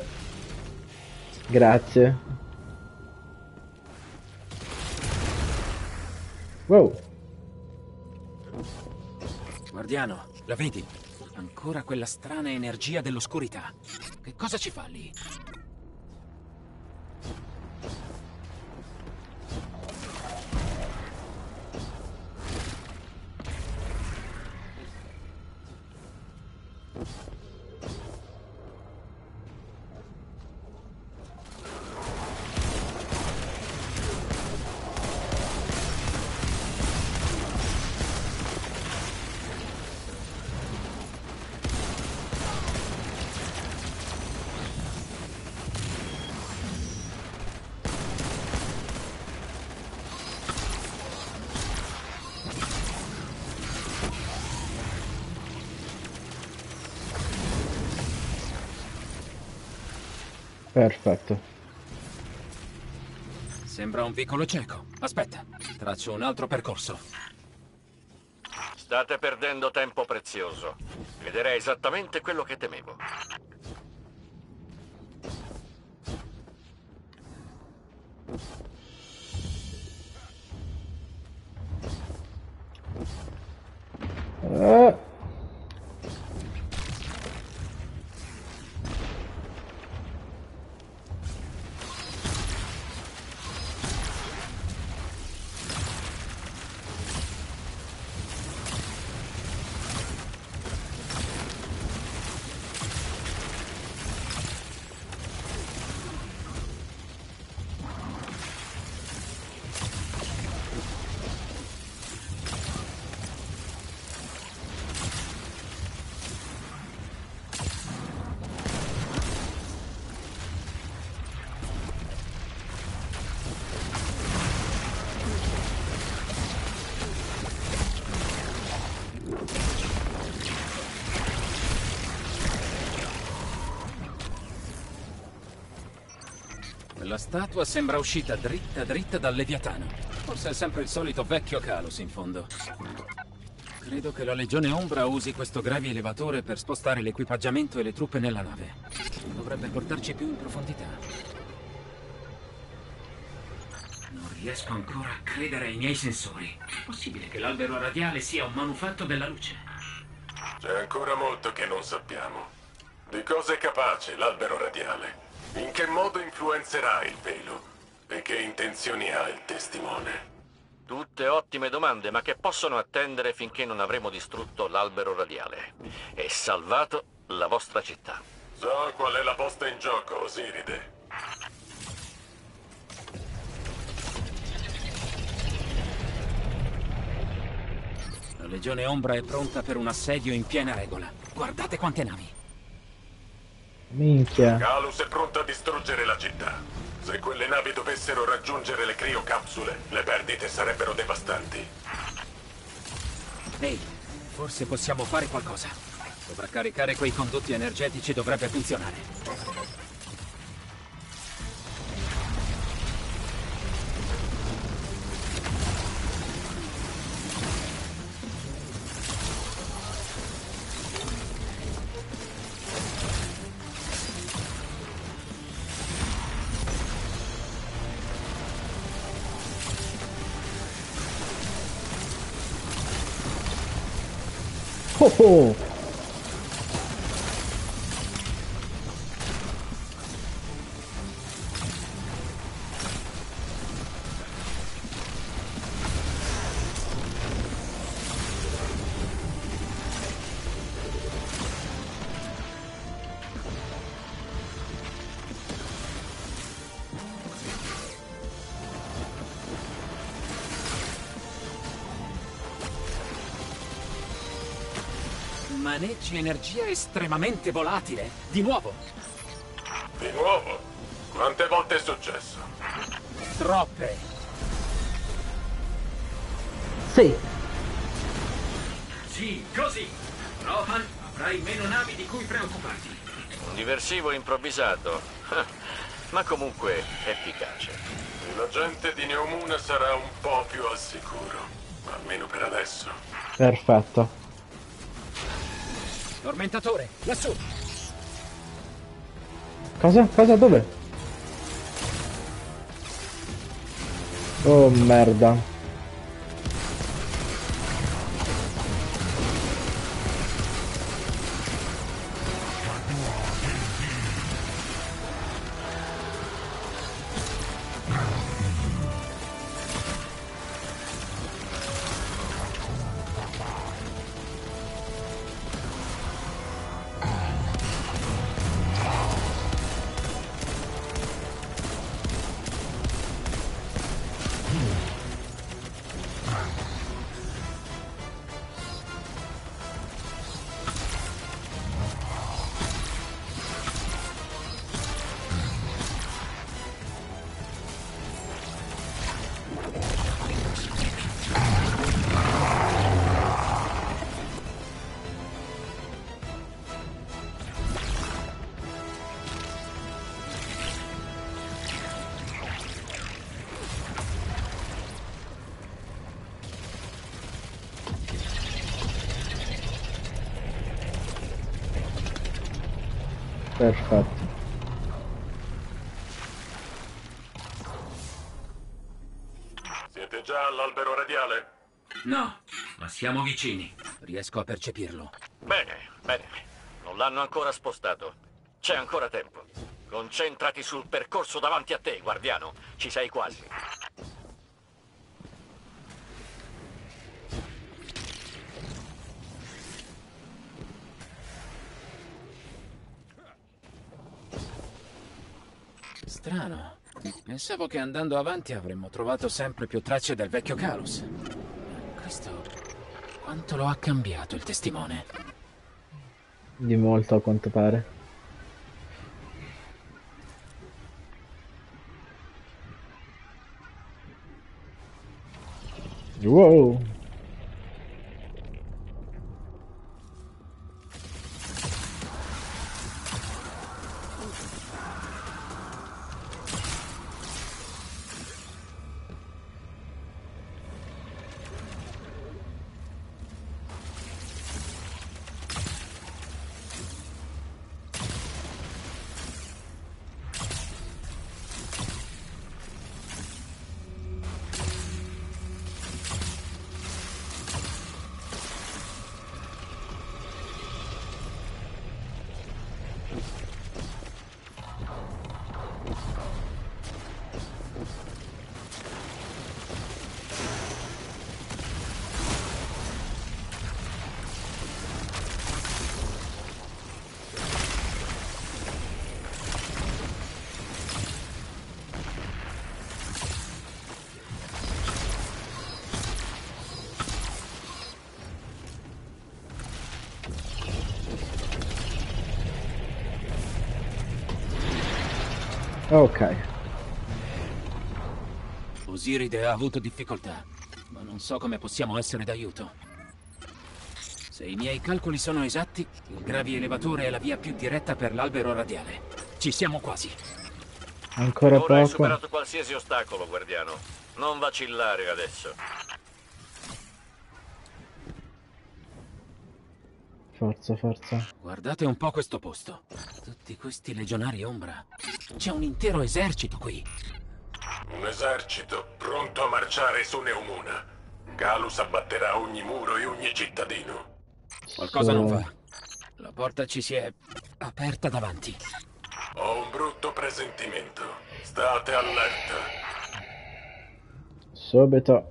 Grazie. Wow.
Guardiano, la vedi? Ancora quella strana energia dell'oscurità. Che cosa ci fa lì?
Perfetto.
Sembra un vicolo cieco. Aspetta, traccio un altro percorso.
State perdendo tempo prezioso. Ed era esattamente quello che temevo.
Eh.
La statua sembra uscita dritta dritta dal Leviatano. Forse è sempre il solito vecchio Calus in fondo. Credo che la Legione Ombra usi questo gravi elevatore per spostare l'equipaggiamento e le truppe nella nave. Dovrebbe portarci più in profondità. Non riesco ancora a credere ai miei sensori. È possibile che l'albero radiale sia un manufatto della luce?
C'è ancora molto che non sappiamo. Di cosa è capace l'albero radiale? In che modo influenzerà il velo? E che intenzioni ha il testimone?
Tutte ottime domande, ma che possono attendere finché non avremo distrutto l'albero radiale e salvato la vostra città.
So qual è la posta in gioco, Osiride.
La Legione Ombra è pronta per un assedio in piena regola. Guardate quante navi!
Minchia.
Calus è pronto a distruggere la città. Se quelle navi dovessero raggiungere le criocapsule, le perdite sarebbero devastanti.
Ehi, forse possiamo fare qualcosa. Sovraccaricare quei condotti energetici dovrebbe funzionare.
Oh oh.
Maneggi energia estremamente volatile. Di nuovo.
Di nuovo? Quante volte è successo?
Troppe.
Sì.
Sì, così. Rohan, avrai meno navi di cui preoccuparti.
Un diversivo improvvisato, ma comunque efficace.
La gente di Neomuna sarà un po' più al sicuro, almeno per adesso.
Perfetto.
Tormentatore, lassù.
Cosa? Cosa? Dove? Oh merda. Perfetto.
Siete già all'albero radiale?
No, ma siamo vicini. Riesco a percepirlo.
Bene, bene. Non l'hanno ancora spostato. C'è ancora tempo. Concentrati sul percorso davanti a te, guardiano. Ci sei quasi.
Strano. Pensavo che andando avanti avremmo trovato sempre più tracce del vecchio Calus. Questo... quanto lo ha cambiato il testimone?
Di molto a quanto pare. Wow. Ok.
Osiride ha avuto difficoltà, ma non so come possiamo essere d'aiuto. Se i miei calcoli sono esatti, il gravi-elevatore è la via più diretta per l'albero radiale. Ci siamo quasi.
Ancora
Ora hai
poco.
superato qualsiasi ostacolo, guardiano. Non vacillare adesso.
Forza, forza.
Guardate un po' questo posto. Tutti questi legionari ombra. C'è un intero esercito qui.
Un esercito pronto a marciare su Neumuna. Calus abbatterà ogni muro e ogni cittadino.
Qualcosa
So-
non va. La porta ci si è aperta davanti.
Ho un brutto presentimento. State allerta.
Subito.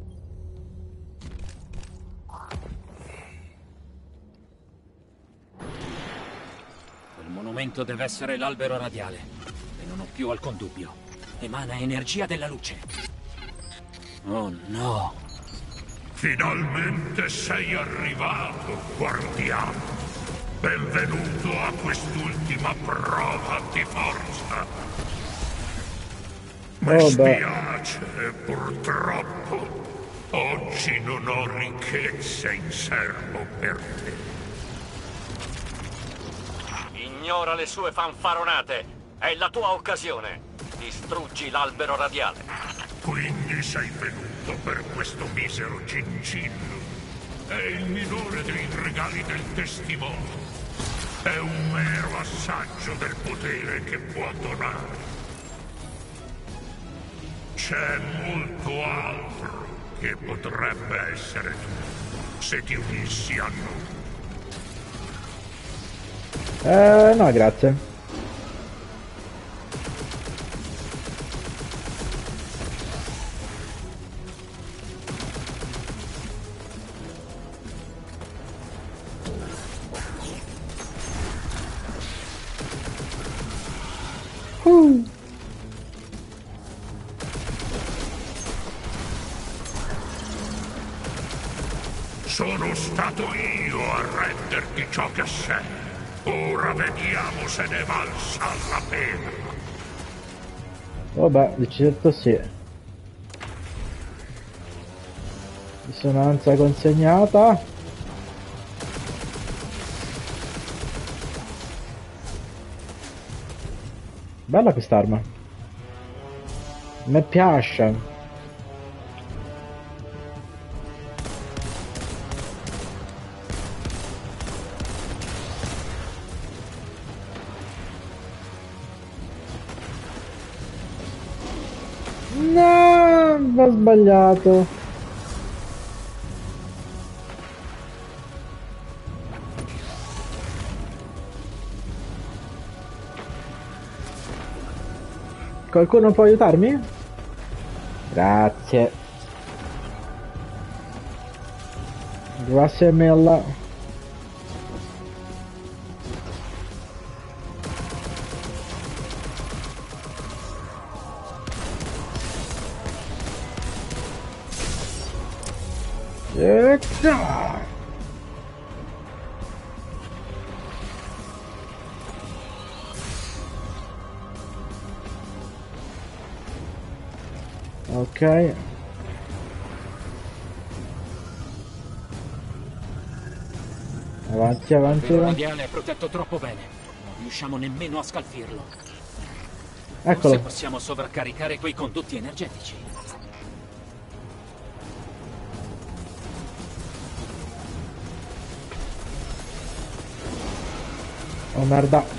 Quel monumento deve essere l'albero radiale. E non ho più alcun dubbio. Emana energia della luce. Oh no.
Finalmente sei arrivato, guardiano. Benvenuto a quest'ultima prova di forza. Mi
Oh, beh.
spiace, purtroppo. Oggi non ho ricchezze in serbo per te.
Ignora le sue fanfaronate. È la tua occasione. Distruggi l'albero radiale.
Quindi sei venuto per questo misero gingillo. È il minore dei regali del testimone. È un mero assaggio del potere che può donare. C'è molto altro che potrebbe essere tu, se ti unissi a noi.
Eh, no, grazie. Uh.
Sono stato io a renderti ciò che sei. Ora vediamo se ne valsa la pena.
Vabbè, di certo sì. Risonanza consegnata. Bella quest'arma. Mi piace. Ho sbagliato. Qualcuno può aiutarmi? Grazie. Grazie mille. Ok. Avanti, avanti,
Il
avanti.
radiale è protetto troppo bene. Non riusciamo nemmeno a scalfirlo.
Eccolo.
Forse possiamo sovraccaricare quei condotti energetici.
Oh merda.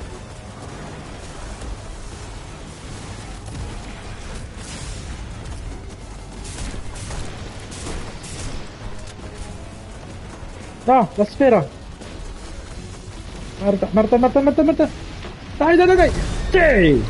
No, la sfera. Merda, merda, merda, merda, merda. Dai, dai, dai, dai. Sì.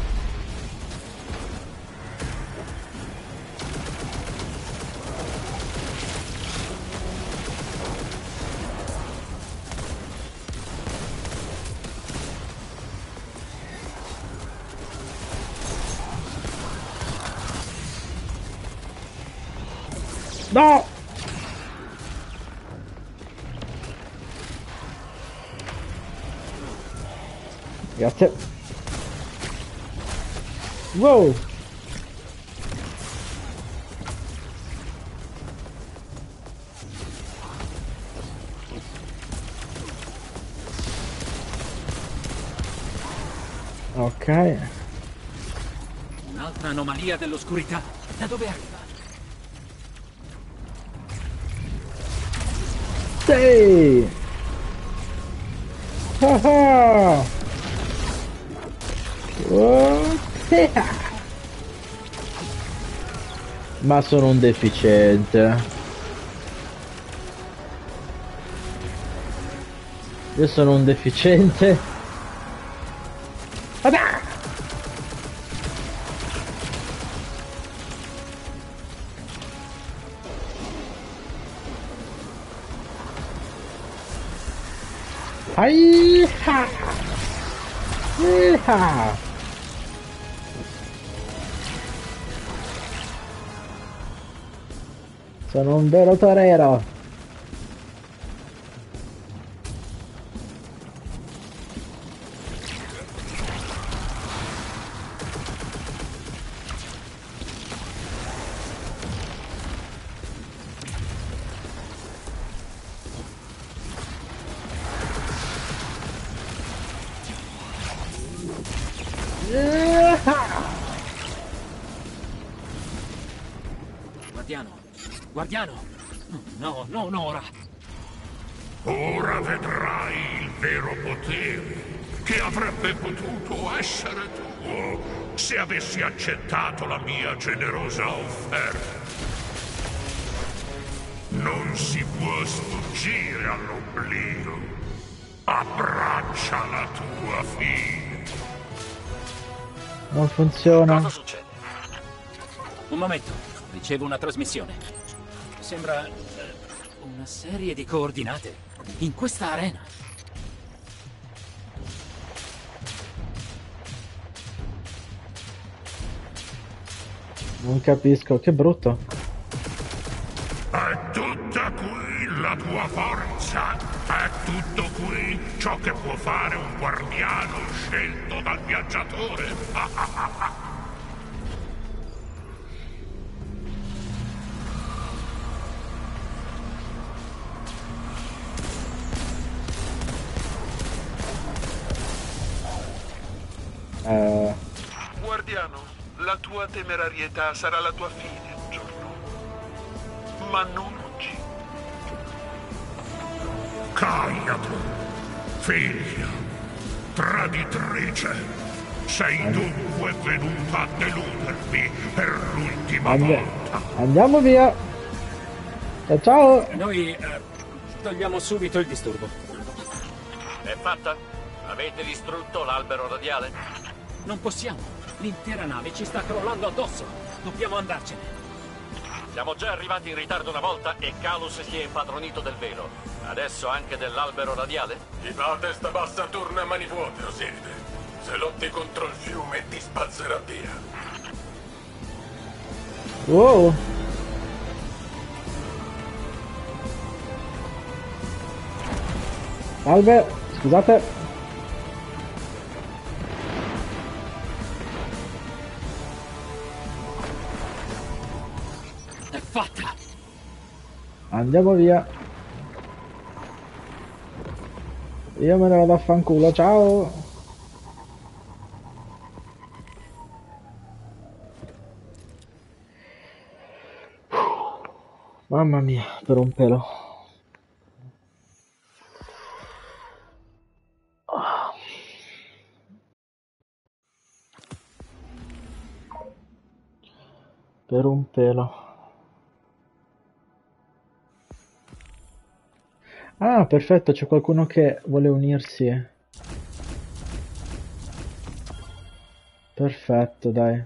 No! Grazie. Wow! Ok.
Un'altra anomalia dell'oscurità. Da dove arriva?
Sì! Ah ah! Oh, sì. Ma sono un deficiente. Io sono un deficiente. Ah! Aiha! Aiha! Sono un vero torero.
Guardiano, guardiano. No, non ora.
Ora vedrai il vero potere che avrebbe potuto essere tuo se avessi accettato la mia generosa offerta. Non si può sfuggire all'oblio. Abbraccia la tua fine.
Non funziona.
Cosa succede?
Un momento, ricevo una trasmissione. Sembra eh, una serie di coordinate in questa arena.
Non capisco, che brutto.
È tutta qui la tua forza. È tutto qui ciò che può fare un guardiano scelto dal viaggiatore.
Uh...
Guardiano, la tua temerarietà sarà la tua fine un giorno. Ma non oggi.
Caia tu, figlia, traditrice, Sei dunque venuta a deludermi per l'ultima
And
volta.
andiamo via. E ciao.
Noi eh, togliamo subito il disturbo.
È fatta? Avete distrutto l'albero radiale?
Non possiamo. L'intera nave ci sta crollando addosso. Dobbiamo andarcene.
Siamo già arrivati in ritardo una volta e Calus si è impadronito del velo. Adesso anche dell'albero radiale?
Chi va a testa bassa torna a mani vuote, Osiride. Se lotti contro il fiume ti spazzerà via.
Wow. Salve, scusate.
È fatta.
Andiamo via. Io me ne vado a fanculo, ciao. Mamma mia, per un pelo. Per un pelo. Ah, perfetto, c'è qualcuno che vuole unirsi. Perfetto, dai.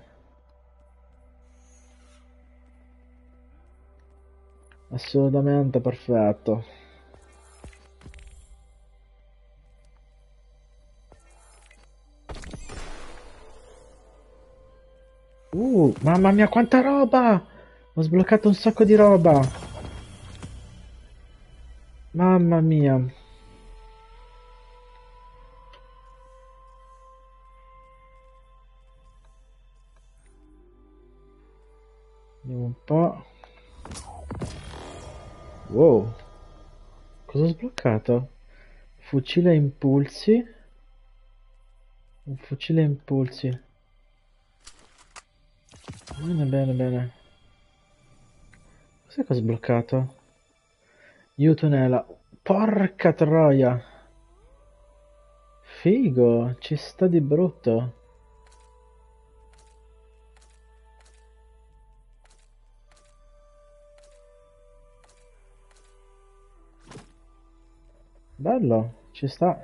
Assolutamente perfetto. Uh, mamma mia, quanta roba! Ho sbloccato un sacco di roba. Mamma mia. Vediamo un po'. Wow. Cosa ho sbloccato? Fucile a impulsi. Un fucile a impulsi. Bene, bene, bene. Cos'è che ho sbloccato? Utunela. Porca troia. Figo, ci sta di brutto. Bello, ci sta.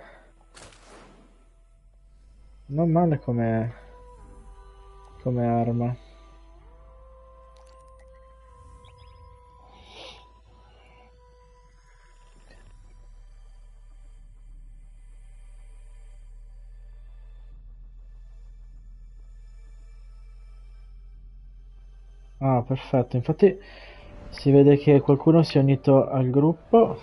Non male come come arma. Ah, perfetto, infatti si vede che qualcuno si è unito al gruppo.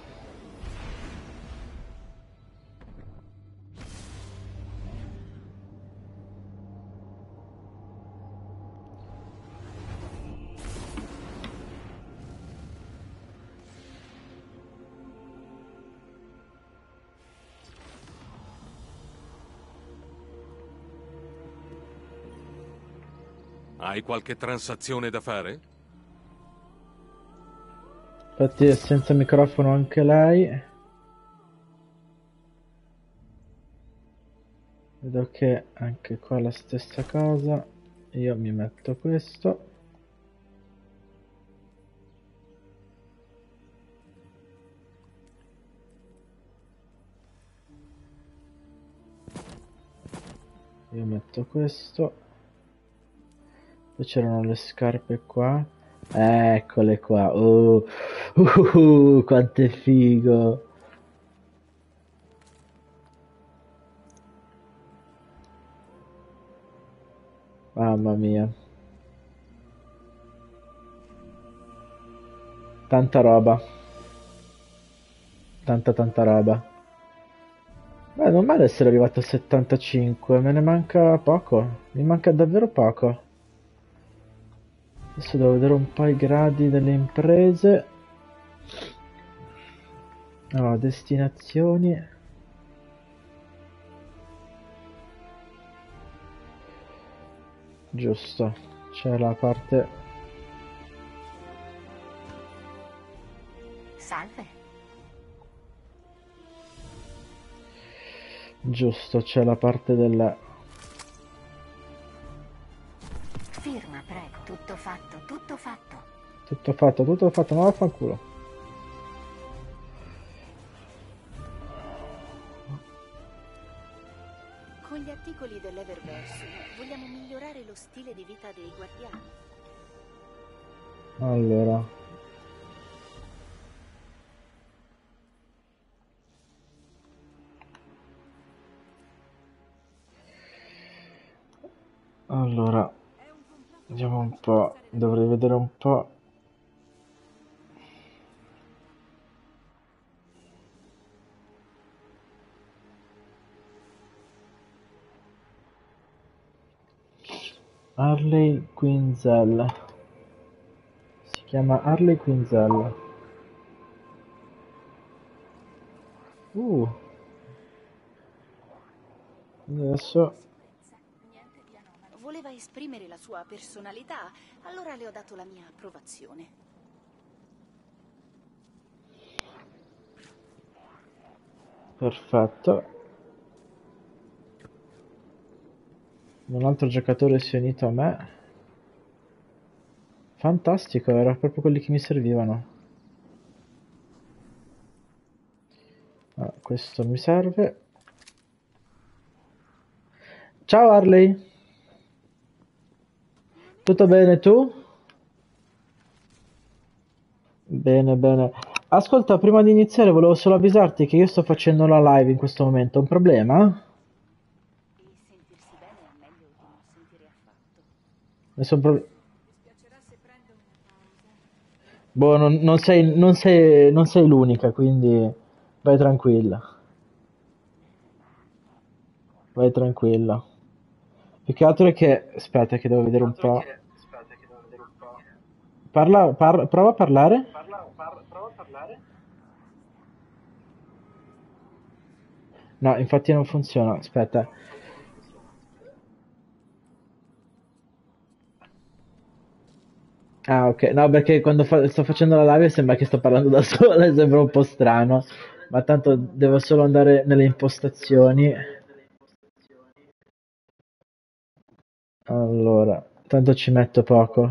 Hai qualche transazione da fare?
Infatti è senza microfono anche lei. Vedo che anche qua la stessa cosa. Io mi metto questo. Io metto questo. Poi c'erano le scarpe qua. Eccole qua. Oh, uh, uh, quanto è figo. Mamma mia. Tanta roba. Tanta tanta roba. Beh, non male essere arrivato a settantacinque. Me ne manca poco. Mi manca davvero poco. Adesso devo vedere un po' i gradi delle imprese. No, destinazioni. Giusto, c'è la parte.
Salve.
Giusto, c'è la parte del Tutto fatto, tutto fatto, ma vaffanculo.
Con gli articoli dell'Eververse vogliamo migliorare lo stile di vita dei guardiani.
Allora. Allora. Vediamo un po'. Dovrei vedere un po'. Harley Quinzel. Si chiama Harley Quinzel. Uh. Adesso.
Voleva esprimere la sua personalità, allora le ho dato la mia approvazione.
Perfetto. Un altro giocatore si è unito a me. Fantastico, era proprio quelli che mi servivano. Ah, questo mi serve. Ciao Harley. Tutto bene tu? Bene, bene. Ascolta, prima di iniziare volevo solo avvisarti che io sto facendo la live in questo momento. Un problema? Nessun pro- Boh, non, non sei, non sei, non sei l'unica, quindi vai tranquilla. Vai tranquilla. Più che altro è che... Aspetta che devo vedere un po'. Parla, par- prova a parlare? No, infatti non funziona. Aspetta. Ah, ok. No, perché quando fa- sto facendo la live sembra che sto parlando da sola e sembra un po' strano. Ma tanto devo solo andare nelle impostazioni. Allora, tanto ci metto poco.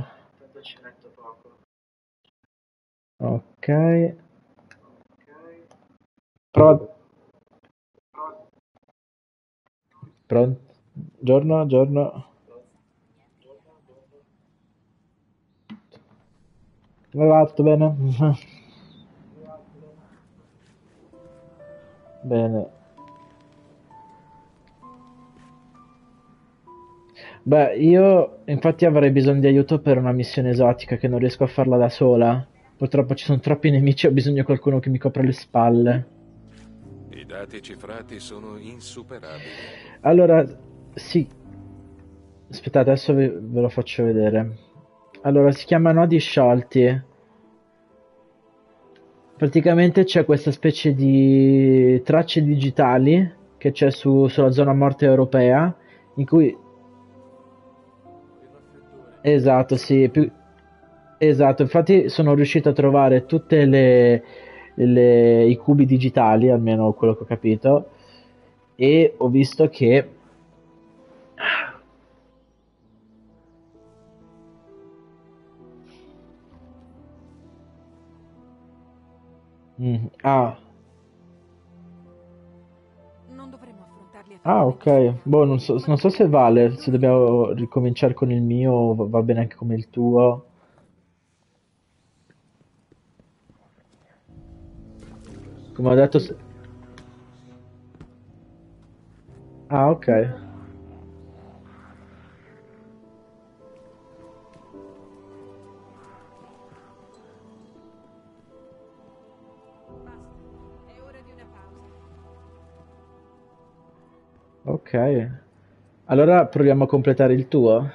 Ok. Prova. Pronto? Giorno, giorno. Come va? Tutto bene? Bene. Beh, io infatti avrei bisogno di aiuto per una missione esotica che non riesco a farla da sola. Purtroppo ci sono troppi nemici e ho bisogno di qualcuno che mi copra le spalle.
I dati cifrati sono insuperabili.
Allora, sì. Aspettate, adesso ve, ve lo faccio vedere. Allora, si chiama nodi sciolti. Praticamente c'è questa specie di tracce digitali che c'è su, sulla zona morte europea, in cui... Esatto, sì, più... Esatto, infatti sono riuscito a trovare tutte le, le- i cubi digitali, almeno quello che ho capito, e ho visto che... Mm, ah,
Non dovremmo affrontarli
ah,
attentamente.
ok. Boh, non so, non so se vale, se dobbiamo ricominciare con il mio o va va bene anche come il tuo. Come ho detto... se- Ah, ok.
È ora di una pausa.
Ok. Allora proviamo a completare il tuo.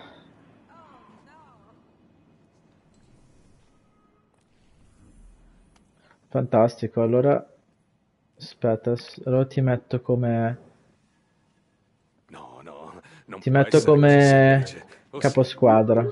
Fantastico. Allora, aspetta, s- allora ti metto come...
No, no, non
Ti
può
metto
essere così semplice.
come
O sì,
caposquadra.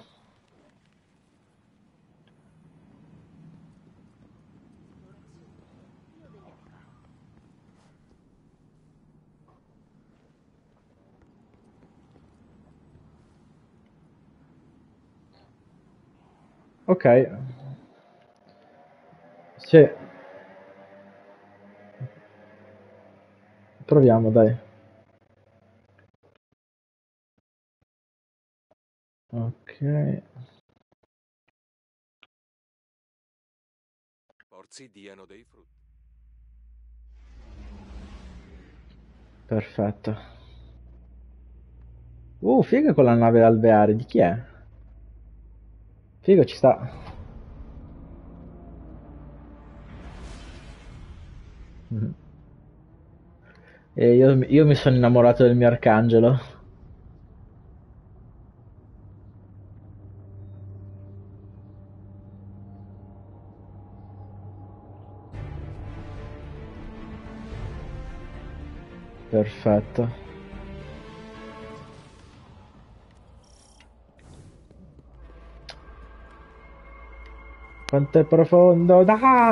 Ok. Sì. Proviamo, dai. Ok.
Forzi diano dei frutti.
Perfetto. Uh, figa con la nave alveare, di chi è? Figo, ci sta. Mhm. E io, io mi sono innamorato del mio arcangelo. Perfetto. Quanto è profondo? Da!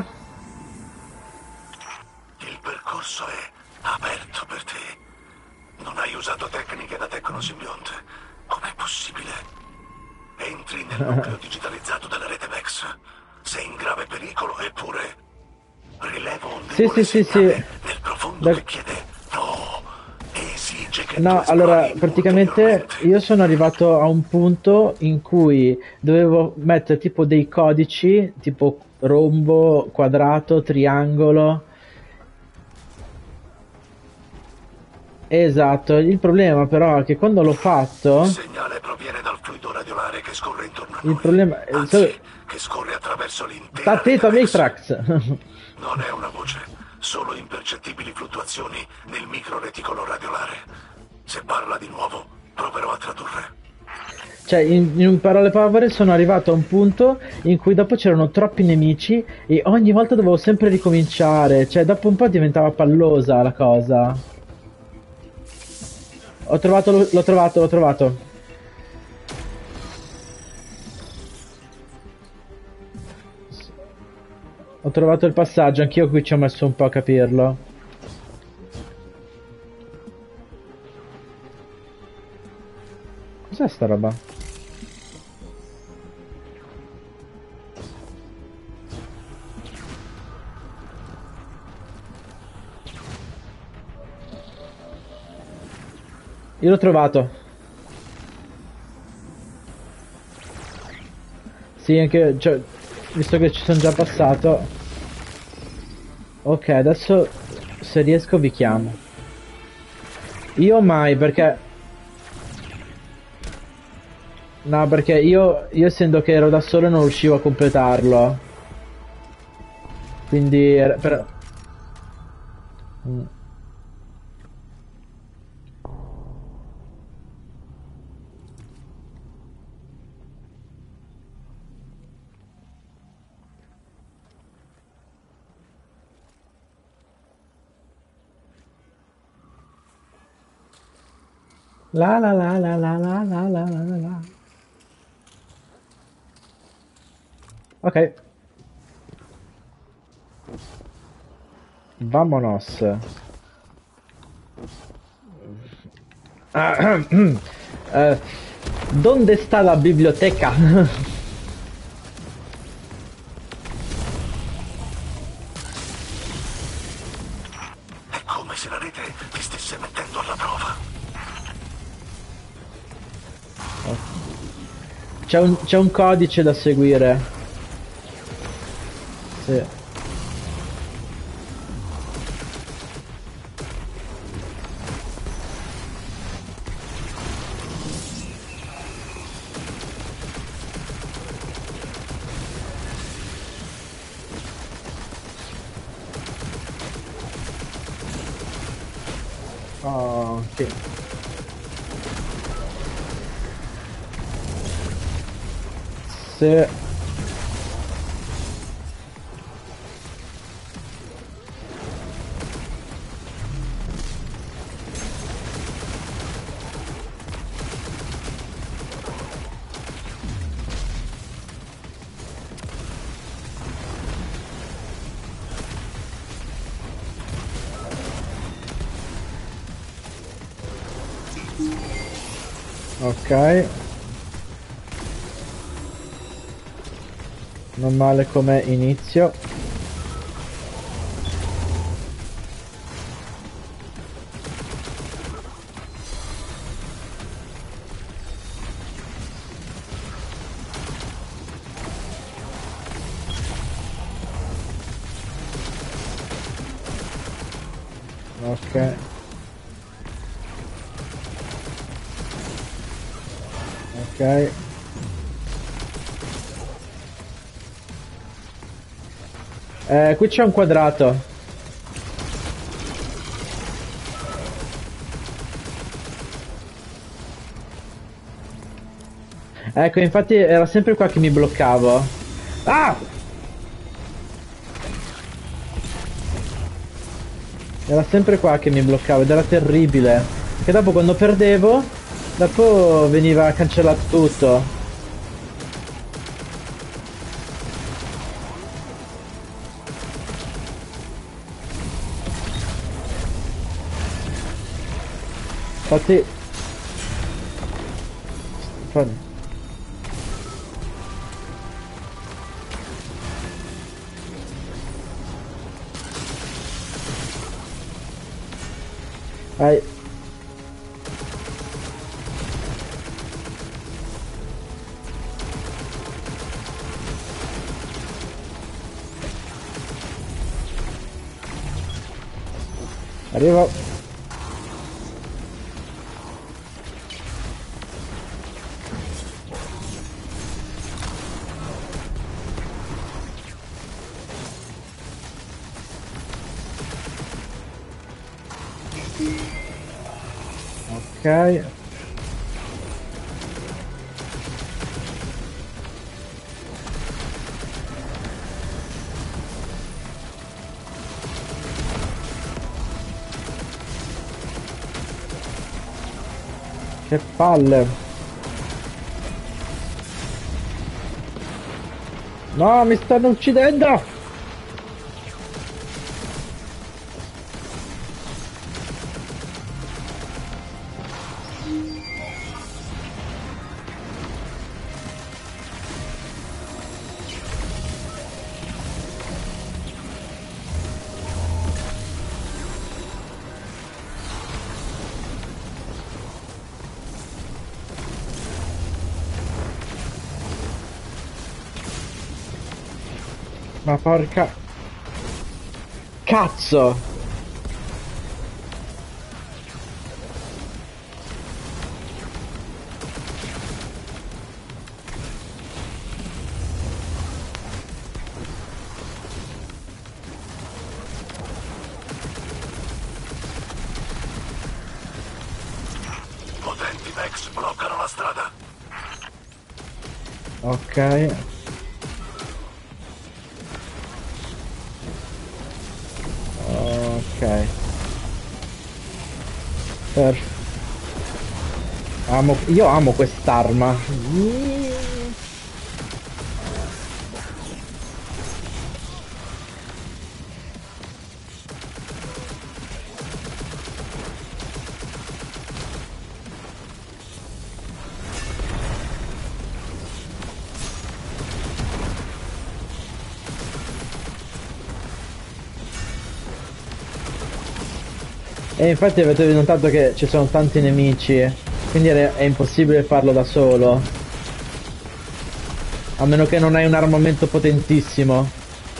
Il percorso è aperto per te. Non hai usato tecniche da tecnosimbionte. Com'è possibile? Entri nel nucleo digitalizzato della rete Vex. Sei in grave pericolo, eppure rilevo un
Sì, sì, sì, sì.
nel profondo
Da-
che chiede no. Esige che
No, allora, praticamente io sono arrivato a un punto in cui dovevo mettere tipo dei codici, tipo rombo, quadrato, triangolo. Esatto, il problema però è che quando l'ho fatto,
il segnale proviene dal fluido radiolare che scorre intorno a
il problema è so-
che scorre attraverso l'intera
sta attento a
rete Vex.
Matrax.
Non è una voce, solo impercettibili fluttuazioni nel microreticolo radiolare. Se parla di nuovo, proverò a tradurre.
Cioè, in, in parole povere sono arrivato a un punto in cui dopo c'erano troppi nemici e ogni volta dovevo sempre ricominciare. Cioè, dopo un po' diventava pallosa la cosa. Ho trovato, l'ho l'ho trovato, l'ho trovato. Ho trovato il passaggio, anch'io qui ci ho messo un po' a capirlo. Cos'è sta roba? Io l'ho trovato. Sì, anche, cioè, visto che ci sono già passato. Ok, adesso se riesco vi chiamo. Io mai, perché... No, perché io, io essendo che ero da solo non riuscivo a completarlo. Quindi... era- Per... Mm. La la la la la la la la la la la. Ok. Vámonos. Ah, eh, ¿Dónde está la biblioteca?
È come se la rete ti stesse mettendo alla prova.
C'è un, c'è un codice da seguire. Sì. Oh, sì. Sì. Ok. Non male come inizio. Ok. Ok. Eh, qui c'è un quadrato. Ecco, infatti era sempre qua che mi bloccavo. Ah! Era sempre qua che mi bloccavo ed era terribile. Perché dopo quando perdevo, dopo veniva cancellato tutto. Infatti... Fan- Vai. Arrivo. Ok. Che palle. No, mi stanno uccidendo. Ma porca... Cazzo!
Potenti Vex bloccano la strada.
Ok. Ok. Per... Amo... Io amo quest'arma. E infatti avete notato che ci sono tanti nemici, quindi è, è impossibile farlo da solo. A meno che non hai un armamento potentissimo.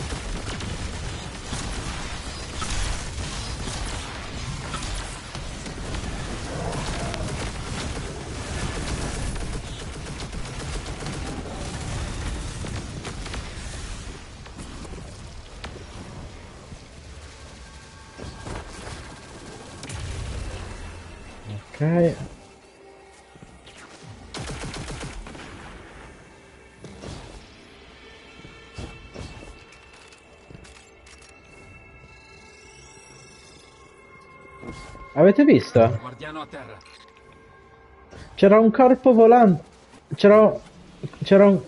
Ok. Avete visto?
Guardiano a terra.
C'era un corpo volante. C'era... C'era un...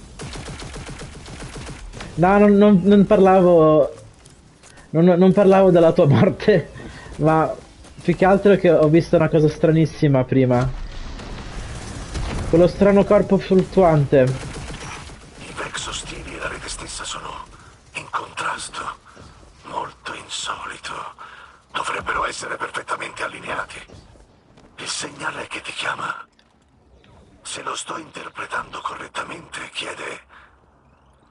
No, non, non, non parlavo... Non, non parlavo della tua morte, ma più che altro che ho visto una cosa stranissima prima. Quello strano corpo fluttuante.
I Vex ostili e la rete stessa sono in contrasto. Molto insolito. Dovrebbero essere perfettamente allineati. Il segnale che ti chiama, se lo sto interpretando correttamente, chiede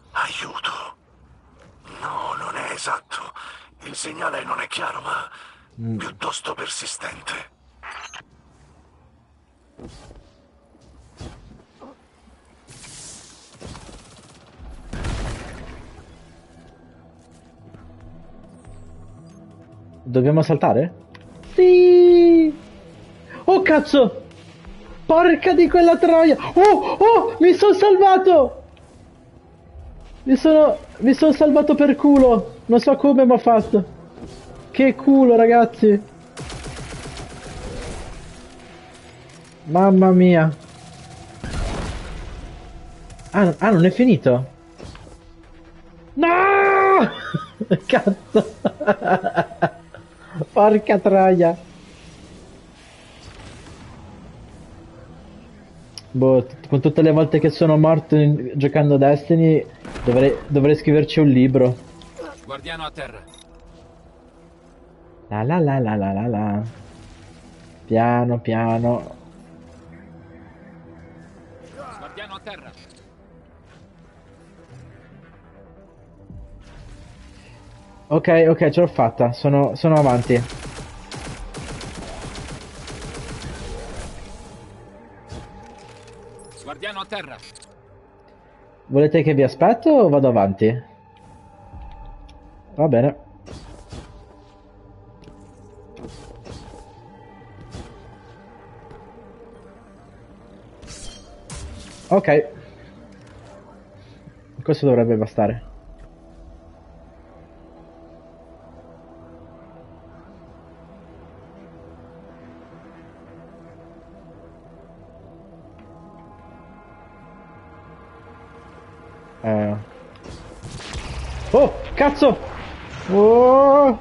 aiuto. No, non è esatto. Il segnale non è chiaro, ma
Mm.
piuttosto persistente.
Dobbiamo saltare? Sì! Oh cazzo! Porca di quella troia! Oh! Oh! Mi sono salvato! Mi sono... Mi sono salvato per culo! Non so come mi ha fatto! Che culo, ragazzi! Mamma mia! Ah, ah non è finito? No! Cazzo! Porca troia! Boh, t- con tutte le volte che sono morto in- giocando Destiny dovrei, dovrei scriverci un libro.
Guardiano a terra.
La la la la la la la. Piano piano.
Guardiano a terra.
Ok, ok, ce l'ho fatta, sono, sono avanti.
Guardiano a terra.
Volete che vi aspetto o vado avanti? Va bene. Ok. Questo dovrebbe bastare. Eh. Oh, cazzo! Oh!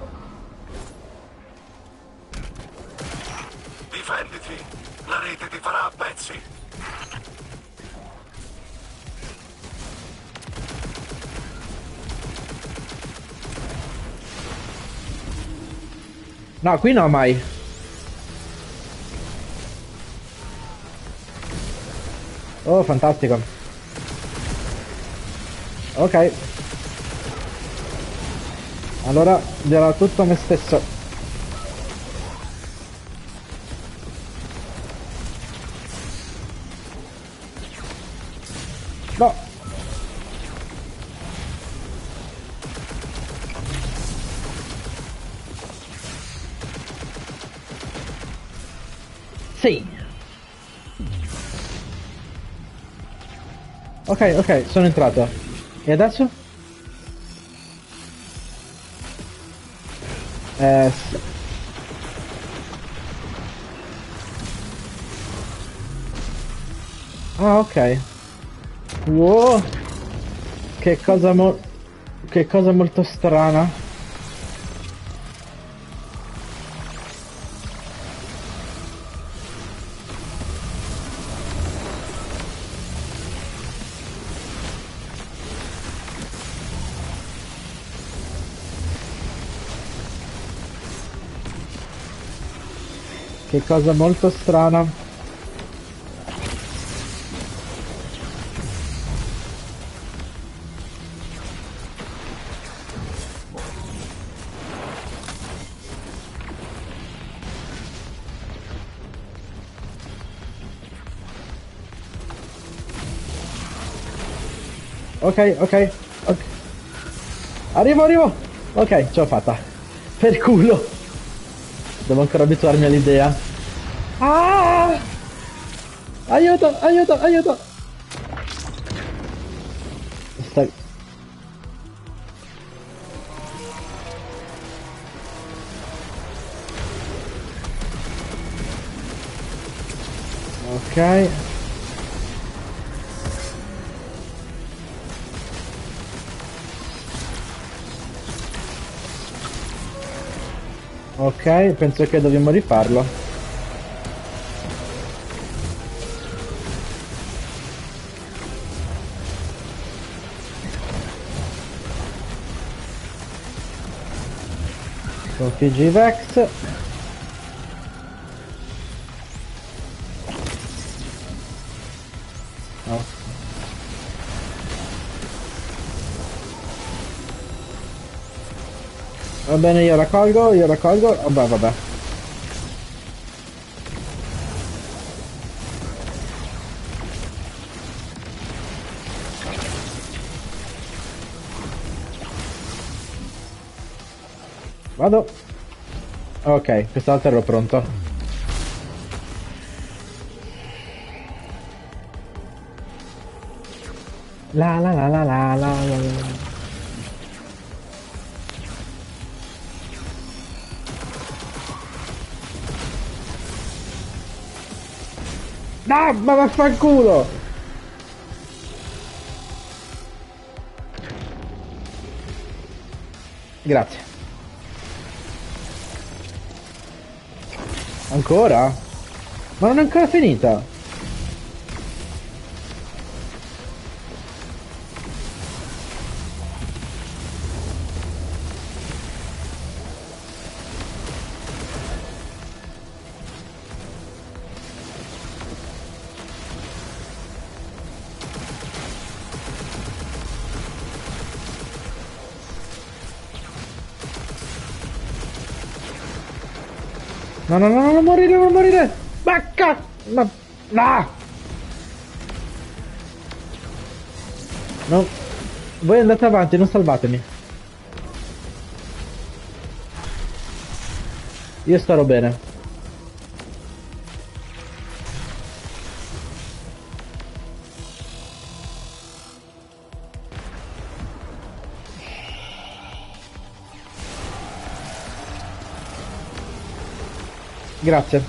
Difenditi! La rete ti farà a pezzi!
No, qui no mai. Oh, fantastico. Ok. Allora, dirò tutto a me stesso. No. Sì. Ok, ok, sono entrato. E adesso? Eh... s- Ah, ok. Wow. Che cosa mo... Che cosa molto strana. Che cosa molto strana. Ok, ok, ok. Arrivo, arrivo. Ok, ce l'ho fatta. Per culo. Devo ancora abituarmi all'idea. Ah! Aiuto, aiuto, aiuto. Stai... Ok. Ok, penso che dobbiamo rifarlo. Sconfiggi Vex. Oh. Va bene, io raccolgo, io raccolgo. Vabbè, vabbè. Vado. Ok, questa volta ero pronto. La la la la la la la la. No, ma vaffanculo! Grazie. Ancora? Ma non è ancora finita? No, no, no, no, non morire, non morire! Bacca! Ma... No! No. Voi andate avanti, non salvatemi. Io starò bene. Grazie.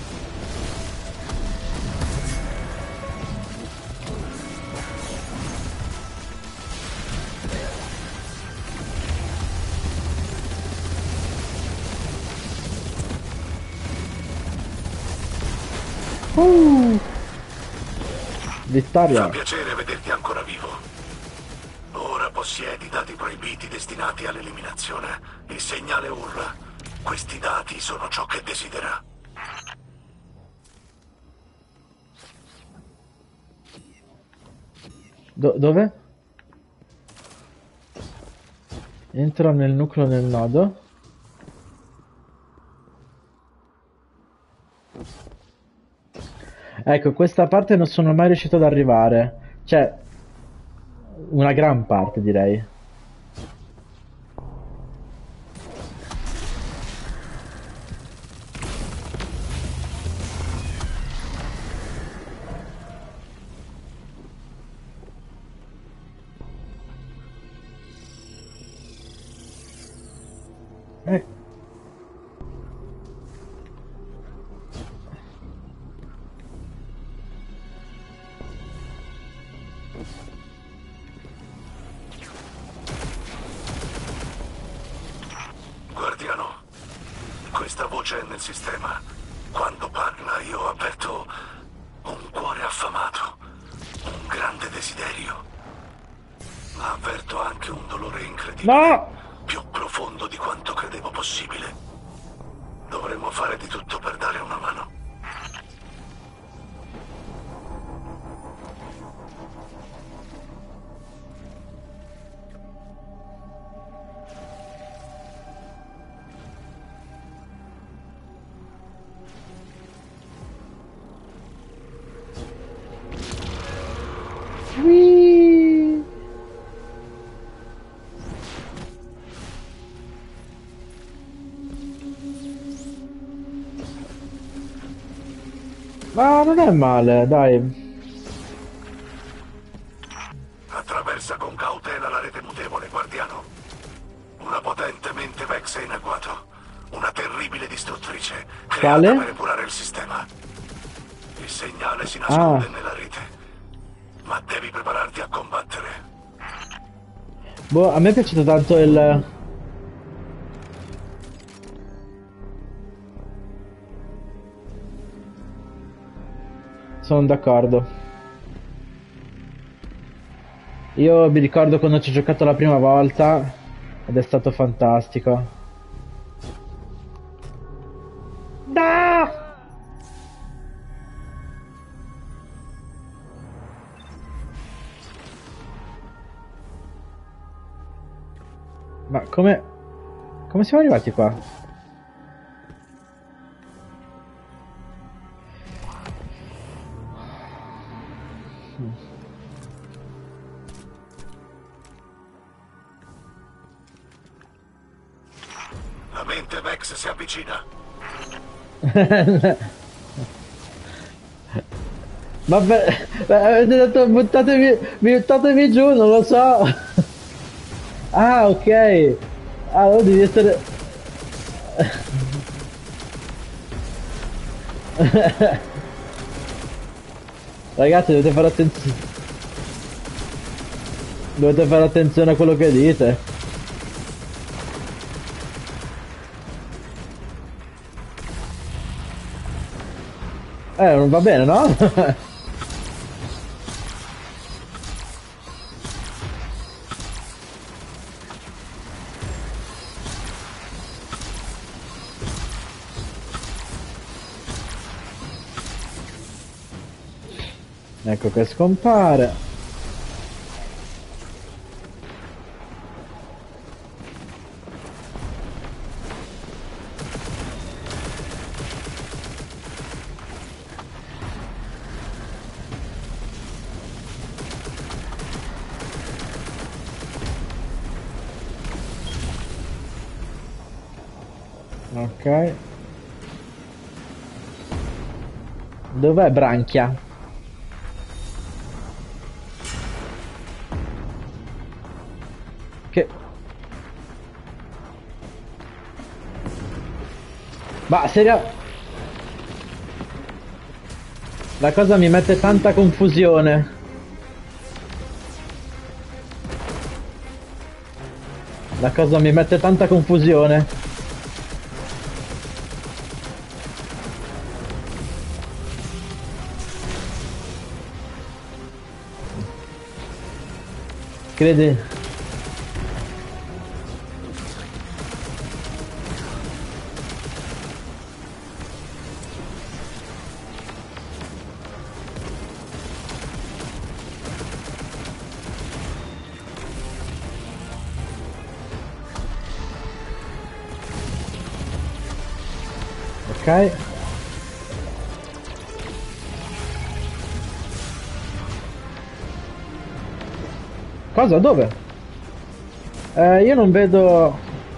Uh. Vittoria.
Fa piacere vederti ancora vivo. Ora possiedi i dati proibiti destinati all'eliminazione. Il segnale urla. Questi dati sono ciò che desidera.
Do- dove? Entra nel nucleo del nodo. Ecco, questa parte non sono mai riuscito ad arrivare. Cioè, una gran parte direi. Eh.
Guardiano, questa voce è nel sistema. Quando parla io avverto un cuore affamato, un grande desiderio. Ma avverto anche un dolore incredibile.
No!
Più profondo di quanto credevo possibile. Dovremmo fare di tutto per dare una mano.
Whee! Ma non è male, dai.
Attraversa con cautela la rete mutevole, guardiano. Una potente mente Vex è in agguato. Una terribile distruttrice creata
Quale?
per epurare il sistema. Il segnale si nasconde
Ah.
nella rete. Ma devi prepararti a combattere.
Boh, a me è piaciuto tanto il... Sono d'accordo. Io mi ricordo quando ci ho giocato la prima volta ed è stato fantastico. Da! Ma come... Come siamo arrivati qua?
La mente Vex si avvicina.
Vabbè, avete detto buttatevi, buttatevi giù, non lo so. Ah, ok. Ah, allora devi essere... Ragazzi, dovete fare attenzione. Dovete fare attenzione a quello che dite. Eh, non va bene, no? Ecco che scompare. Ok. Dov'è Branchia? Che... Ma seria... La cosa mi mette tanta confusione. La cosa mi mette tanta confusione. Credi? Ok. Cosa? Dove? Eh, io non vedo...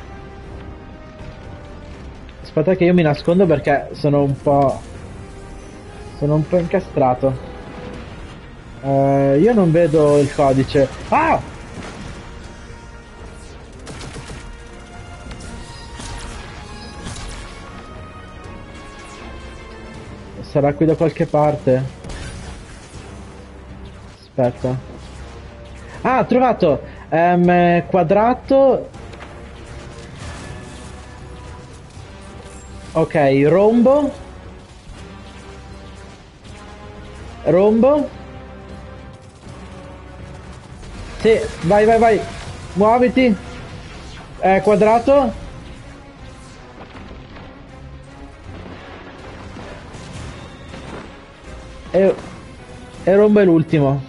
Aspetta che io mi nascondo perché sono un po'... Sono un po' incastrato. Eh, io non vedo il codice. Ah! Sarà qui da qualche parte. Aspetta. Ah, ho trovato! Um, quadrato. Ok, rombo. Rombo. Sì, vai, vai, vai. Muoviti. Eh, quadrato. E, e rombo è l'ultimo.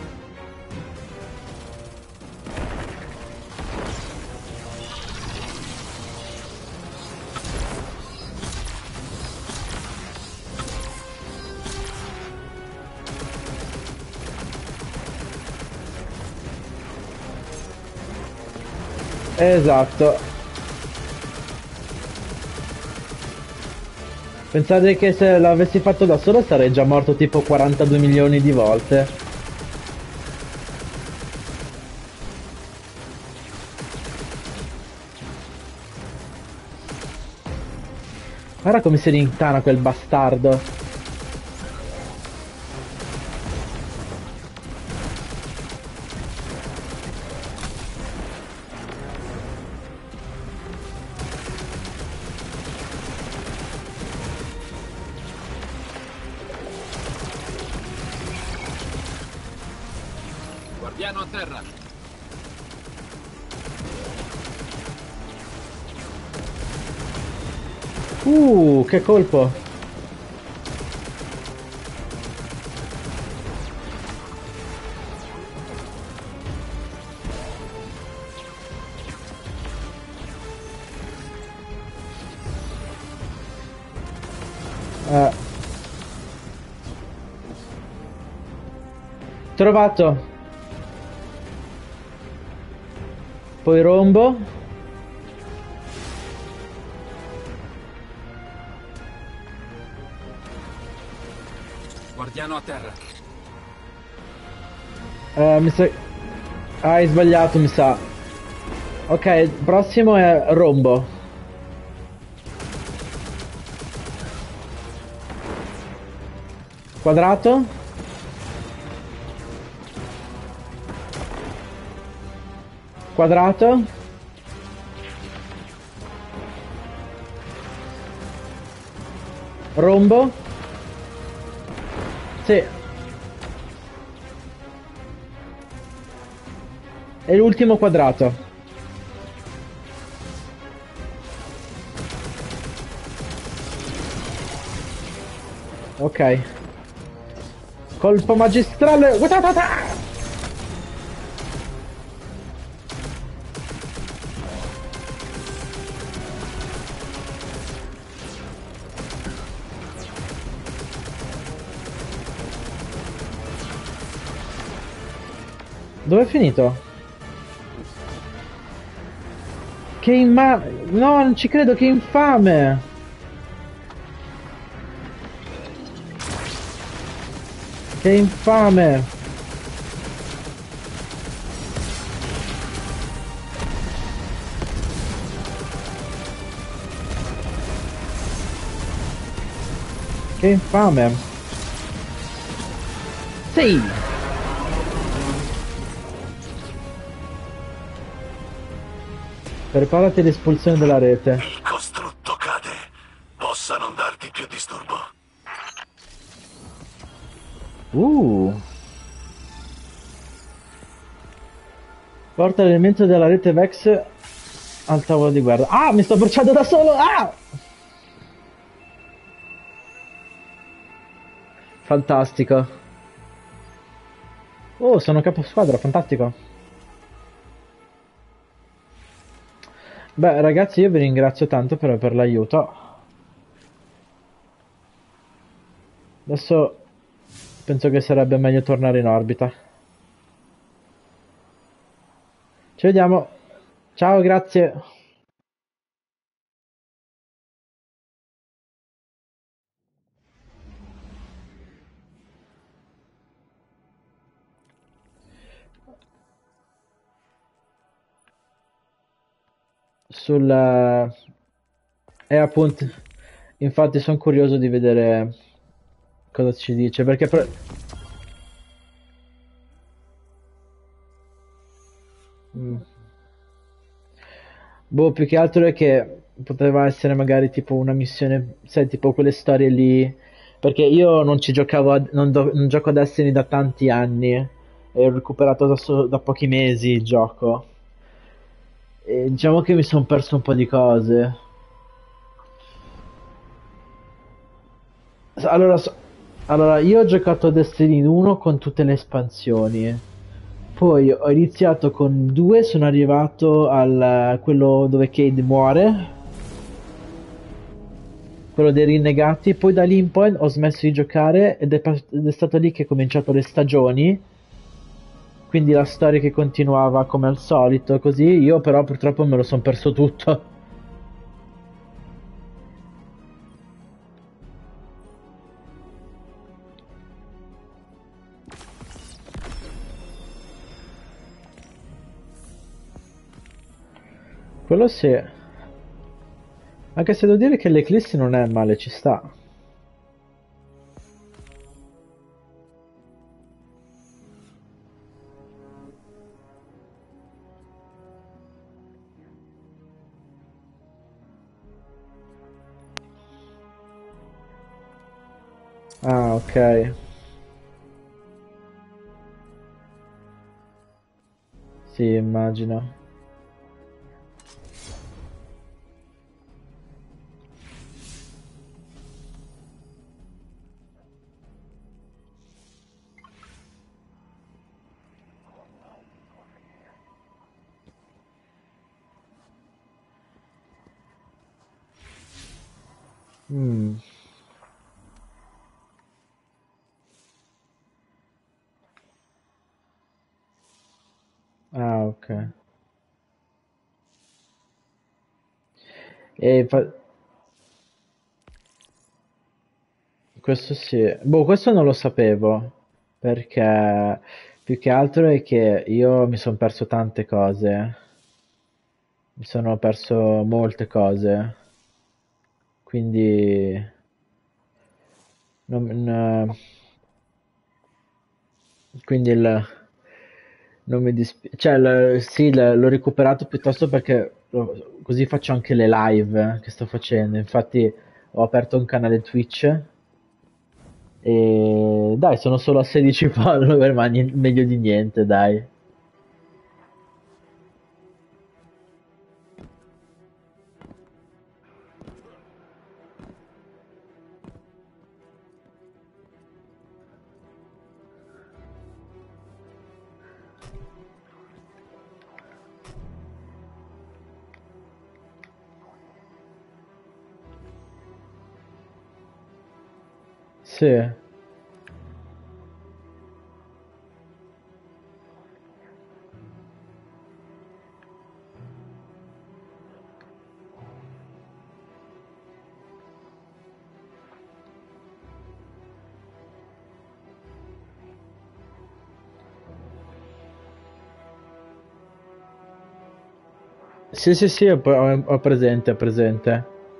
Esatto. Pensate che se l'avessi fatto da solo sarei già morto tipo quarantadue milioni di volte. Guarda come si rintana quel bastardo.
Guardiano a terra.
Uh, che colpo. Eh. Trovato. Poi rombo.
Guardiano a terra.
Eh, mi sa... Hai sbagliato, mi sa. Ok, il prossimo è rombo. Quadrato. Quadrato. Rombo. Sì. E l'ultimo quadrato. Ok. Colpo magistrale. Guatatata! Dove è finito? Che imma... No, non ci credo, che infame! Che infame! Che infame! Sì! Preparati all'espulsione della rete.
Il costrutto cade. Possa non darti più disturbo.
Uh! Porta l'elemento della rete Vex al tavolo di guerra. Ah, mi sto bruciando da solo! Ah! Fantastico. Oh, sono capo squadra, fantastico. Beh, ragazzi, io vi ringrazio tanto per, per l'aiuto. Adesso penso che sarebbe meglio tornare in orbita. Ci vediamo. Ciao, grazie. Sul... E appunto, infatti sono curioso di vedere cosa ci dice, perché... Pre... Mm. Boh, più che altro è che poteva essere magari tipo una missione, sai, tipo quelle storie lì, perché io non ci giocavo, a- non, do- non gioco a Destiny da tanti anni, e ho recuperato da, so- da pochi mesi il gioco, e diciamo che mi sono perso un po' di cose. Allora, so- allora, io ho giocato a Destiny uno con tutte le espansioni. Poi ho iniziato con due, sono arrivato al quello dove Cade muore, quello dei rinnegati, poi da lì in poi ho smesso di giocare ed è, pas- ed è stato lì che ho cominciato le stagioni, quindi la storia che continuava come al solito, così io però purtroppo me lo sono perso tutto. Quello sì. Anche se devo dire che l'Eclisse non è male, ci sta. Ah, ok. Sì, immagino. Mm. E fa- questo sì. Boh, questo non lo sapevo, perché più che altro è che io mi sono perso tante cose. Mi sono perso molte cose, quindi non, n- quindi il, non mi dispiace, cioè il- sì, l- l'ho recuperato piuttosto perché lo- così faccio anche le live che sto facendo. Infatti ho aperto un canale Twitch e dai, sono solo a sedici follower, ma nien- meglio di niente, dai. Sì, sì, sì, sì, ho, ho- ho presente, ho presente.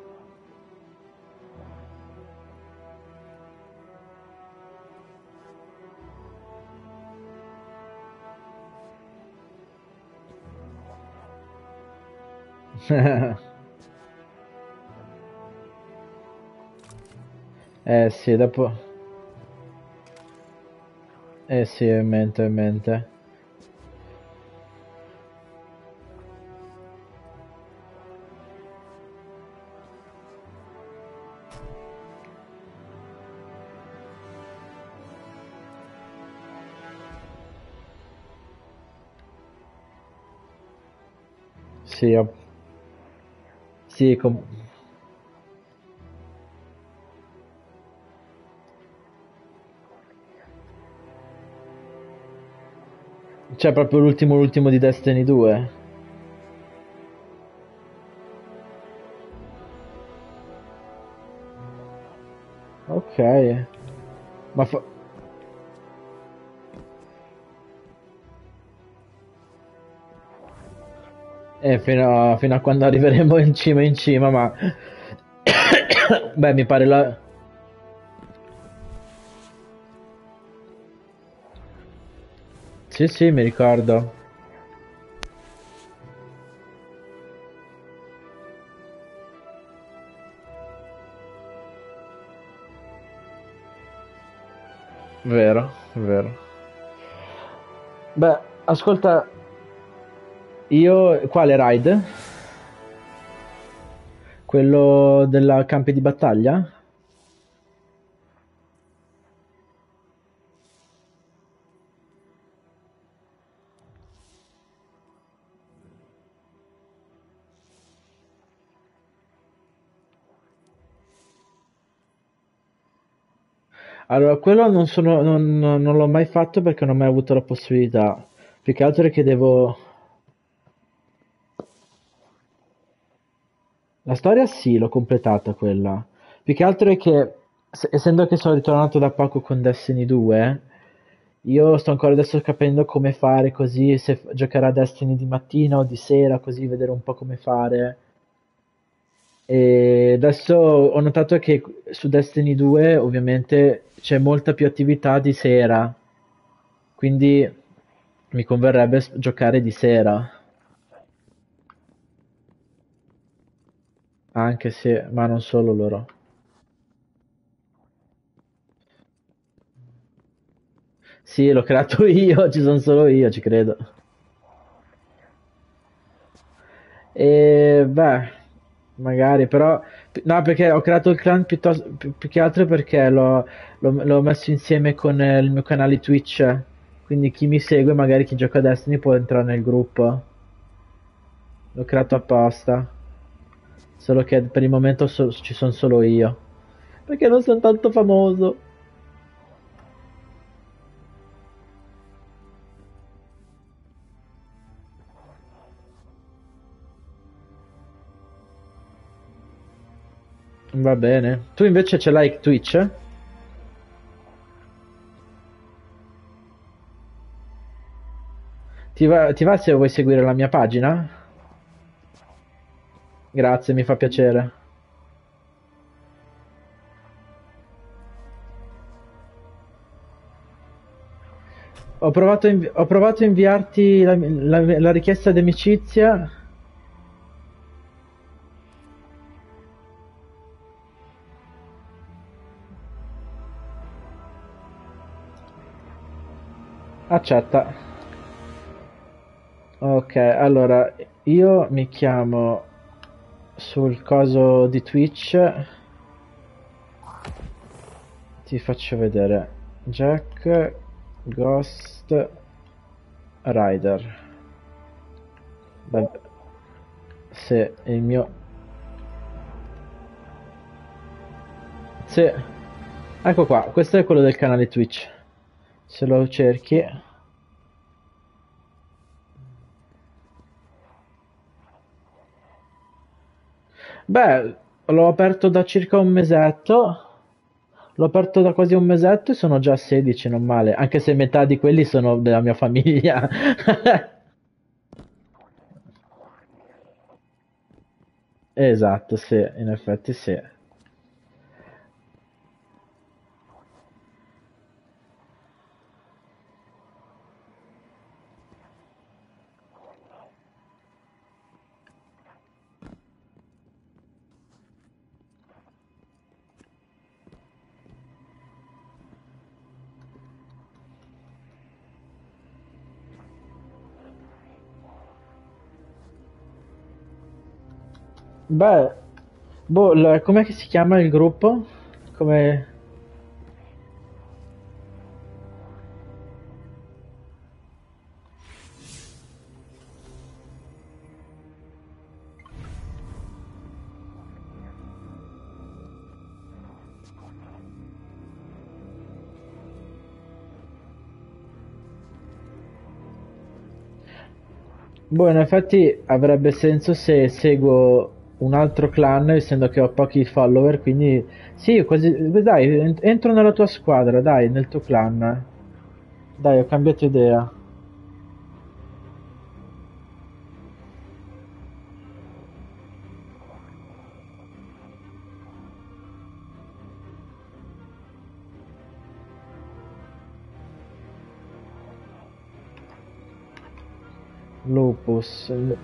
Eh sì, dopo... Eh sì, ho in mente, ho in mente. Sì, ho- sì, com- C'è proprio l'ultimo l'ultimo di Destiny due. Ok. Ma fa... Eh, fino a, fino a quando arriveremo in cima in cima, ma... Beh, mi pare la... Sì, sì, mi ricordo. Vero, vero. Beh, ascolta, io... Quale raid? Quello della campi di battaglia? Allora, quello non sono, non, non- non l'ho mai fatto perché non ho mai avuto la possibilità. Più che altro è che devo... La storia sì, l'ho completata quella. Più che altro è che, s- essendo che sono ritornato da poco con Destiny due, io sto ancora adesso capendo come fare così, se f- giocare a Destiny di mattina o di sera, così vedere un po' come fare. E adesso ho notato che su Destiny due ovviamente c'è molta più attività di sera, quindi mi converrebbe s- giocare di sera, anche se, ma non solo loro. Sì, l'ho creato io, ci sono solo io, ci credo. E beh, magari, però... No, perché ho creato il clan piuttosto, più, più che altro perché l'ho l'ho- l'ho messo insieme con eh, il mio canale Twitch. Quindi chi mi segue, magari chi gioca a Destiny può entrare nel gruppo. L'ho creato apposta. Solo che per il momento so- ci sono solo io. Perché non sono tanto famoso. Va bene. Tu invece ce l'hai Twitch? Ti va, ti va se vuoi seguire la mia pagina? Grazie, mi fa piacere. Ho provato, a invi- ho provato a inviarti la, la- la richiesta di amicizia. Accetta. Ok, allora io mi chiamo sul coso di Twitch. Ti faccio vedere. Jack Ghost Rider. Vabbè. Se il mio... Se... Ecco qua, questo è quello del canale Twitch. Se lo cerchi... Beh, l'ho aperto da circa un mesetto. L'ho aperto da quasi un mesetto e sono già sedici, non male. Anche se metà di quelli sono della mia famiglia. Esatto, sì, in effetti sì. Beh, boh, l- com'è che si chiama il gruppo? Come... Boh, in effetti avrebbe senso se seguo un altro clan, essendo che ho pochi follower, quindi sì, quasi... Dai, en- entro nella tua squadra, dai, nel tuo clan. Dai, ho cambiato idea. Lupus. l-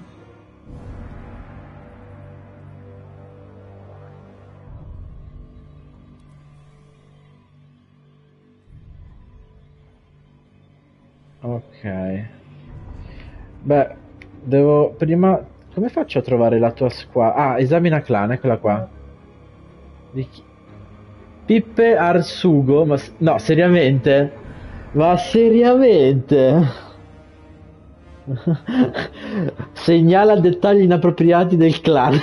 Ok. Beh, devo prima... Come faccio a trovare la tua squadra? Ah, esamina clan, eccola qua. Di chi- Pippe Arsugo, ma... s- No, seriamente? Ma seriamente? Segnala dettagli inappropriati del clan.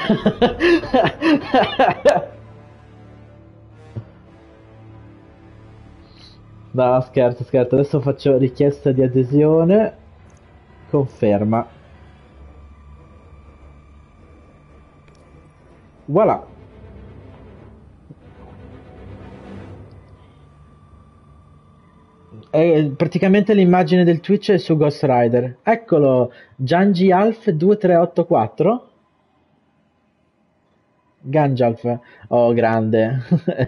No, scherzo, scherzo. Adesso faccio richiesta di adesione. Conferma. Voilà. È praticamente l'immagine del Twitch è su Ghost Rider. Eccolo, Ganji Alf due tre otto quattro. Ganjalf. Oh, grande.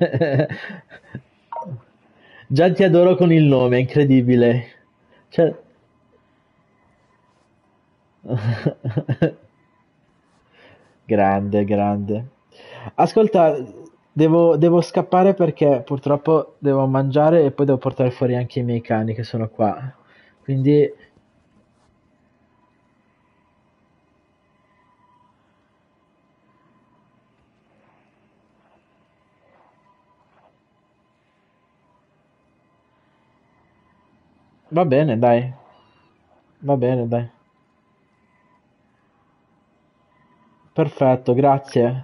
Già ti adoro con il nome, è incredibile. Cioè... Grande, grande. Ascolta, devo, devo scappare perché purtroppo devo mangiare e poi devo portare fuori anche i miei cani che sono qua. Quindi va bene, dai. Va bene, dai. Perfetto, grazie.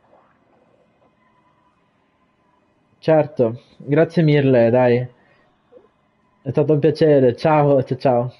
Certo, grazie mille, dai. È stato un piacere. Ciao, ciao, ciao.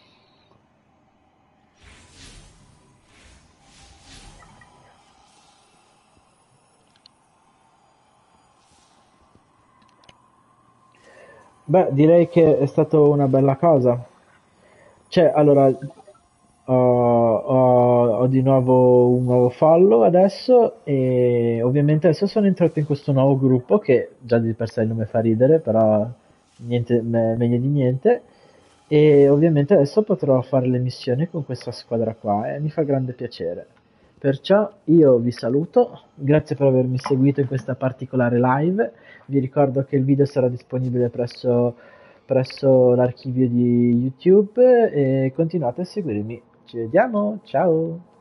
Beh, direi che è stato una bella cosa. Cioè, allora, ho, ho- ho di nuovo un nuovo follow adesso e ovviamente adesso sono entrato in questo nuovo gruppo che già di per sé il nome fa ridere, però niente, me- meglio di niente. E ovviamente adesso potrò fare le missioni con questa squadra qua e mi fa grande piacere. Perciò io vi saluto, grazie per avermi seguito in questa particolare live. Vi ricordo che il video sarà disponibile presso, presso l'archivio di YouTube e continuate a seguirmi. Ci vediamo, ciao!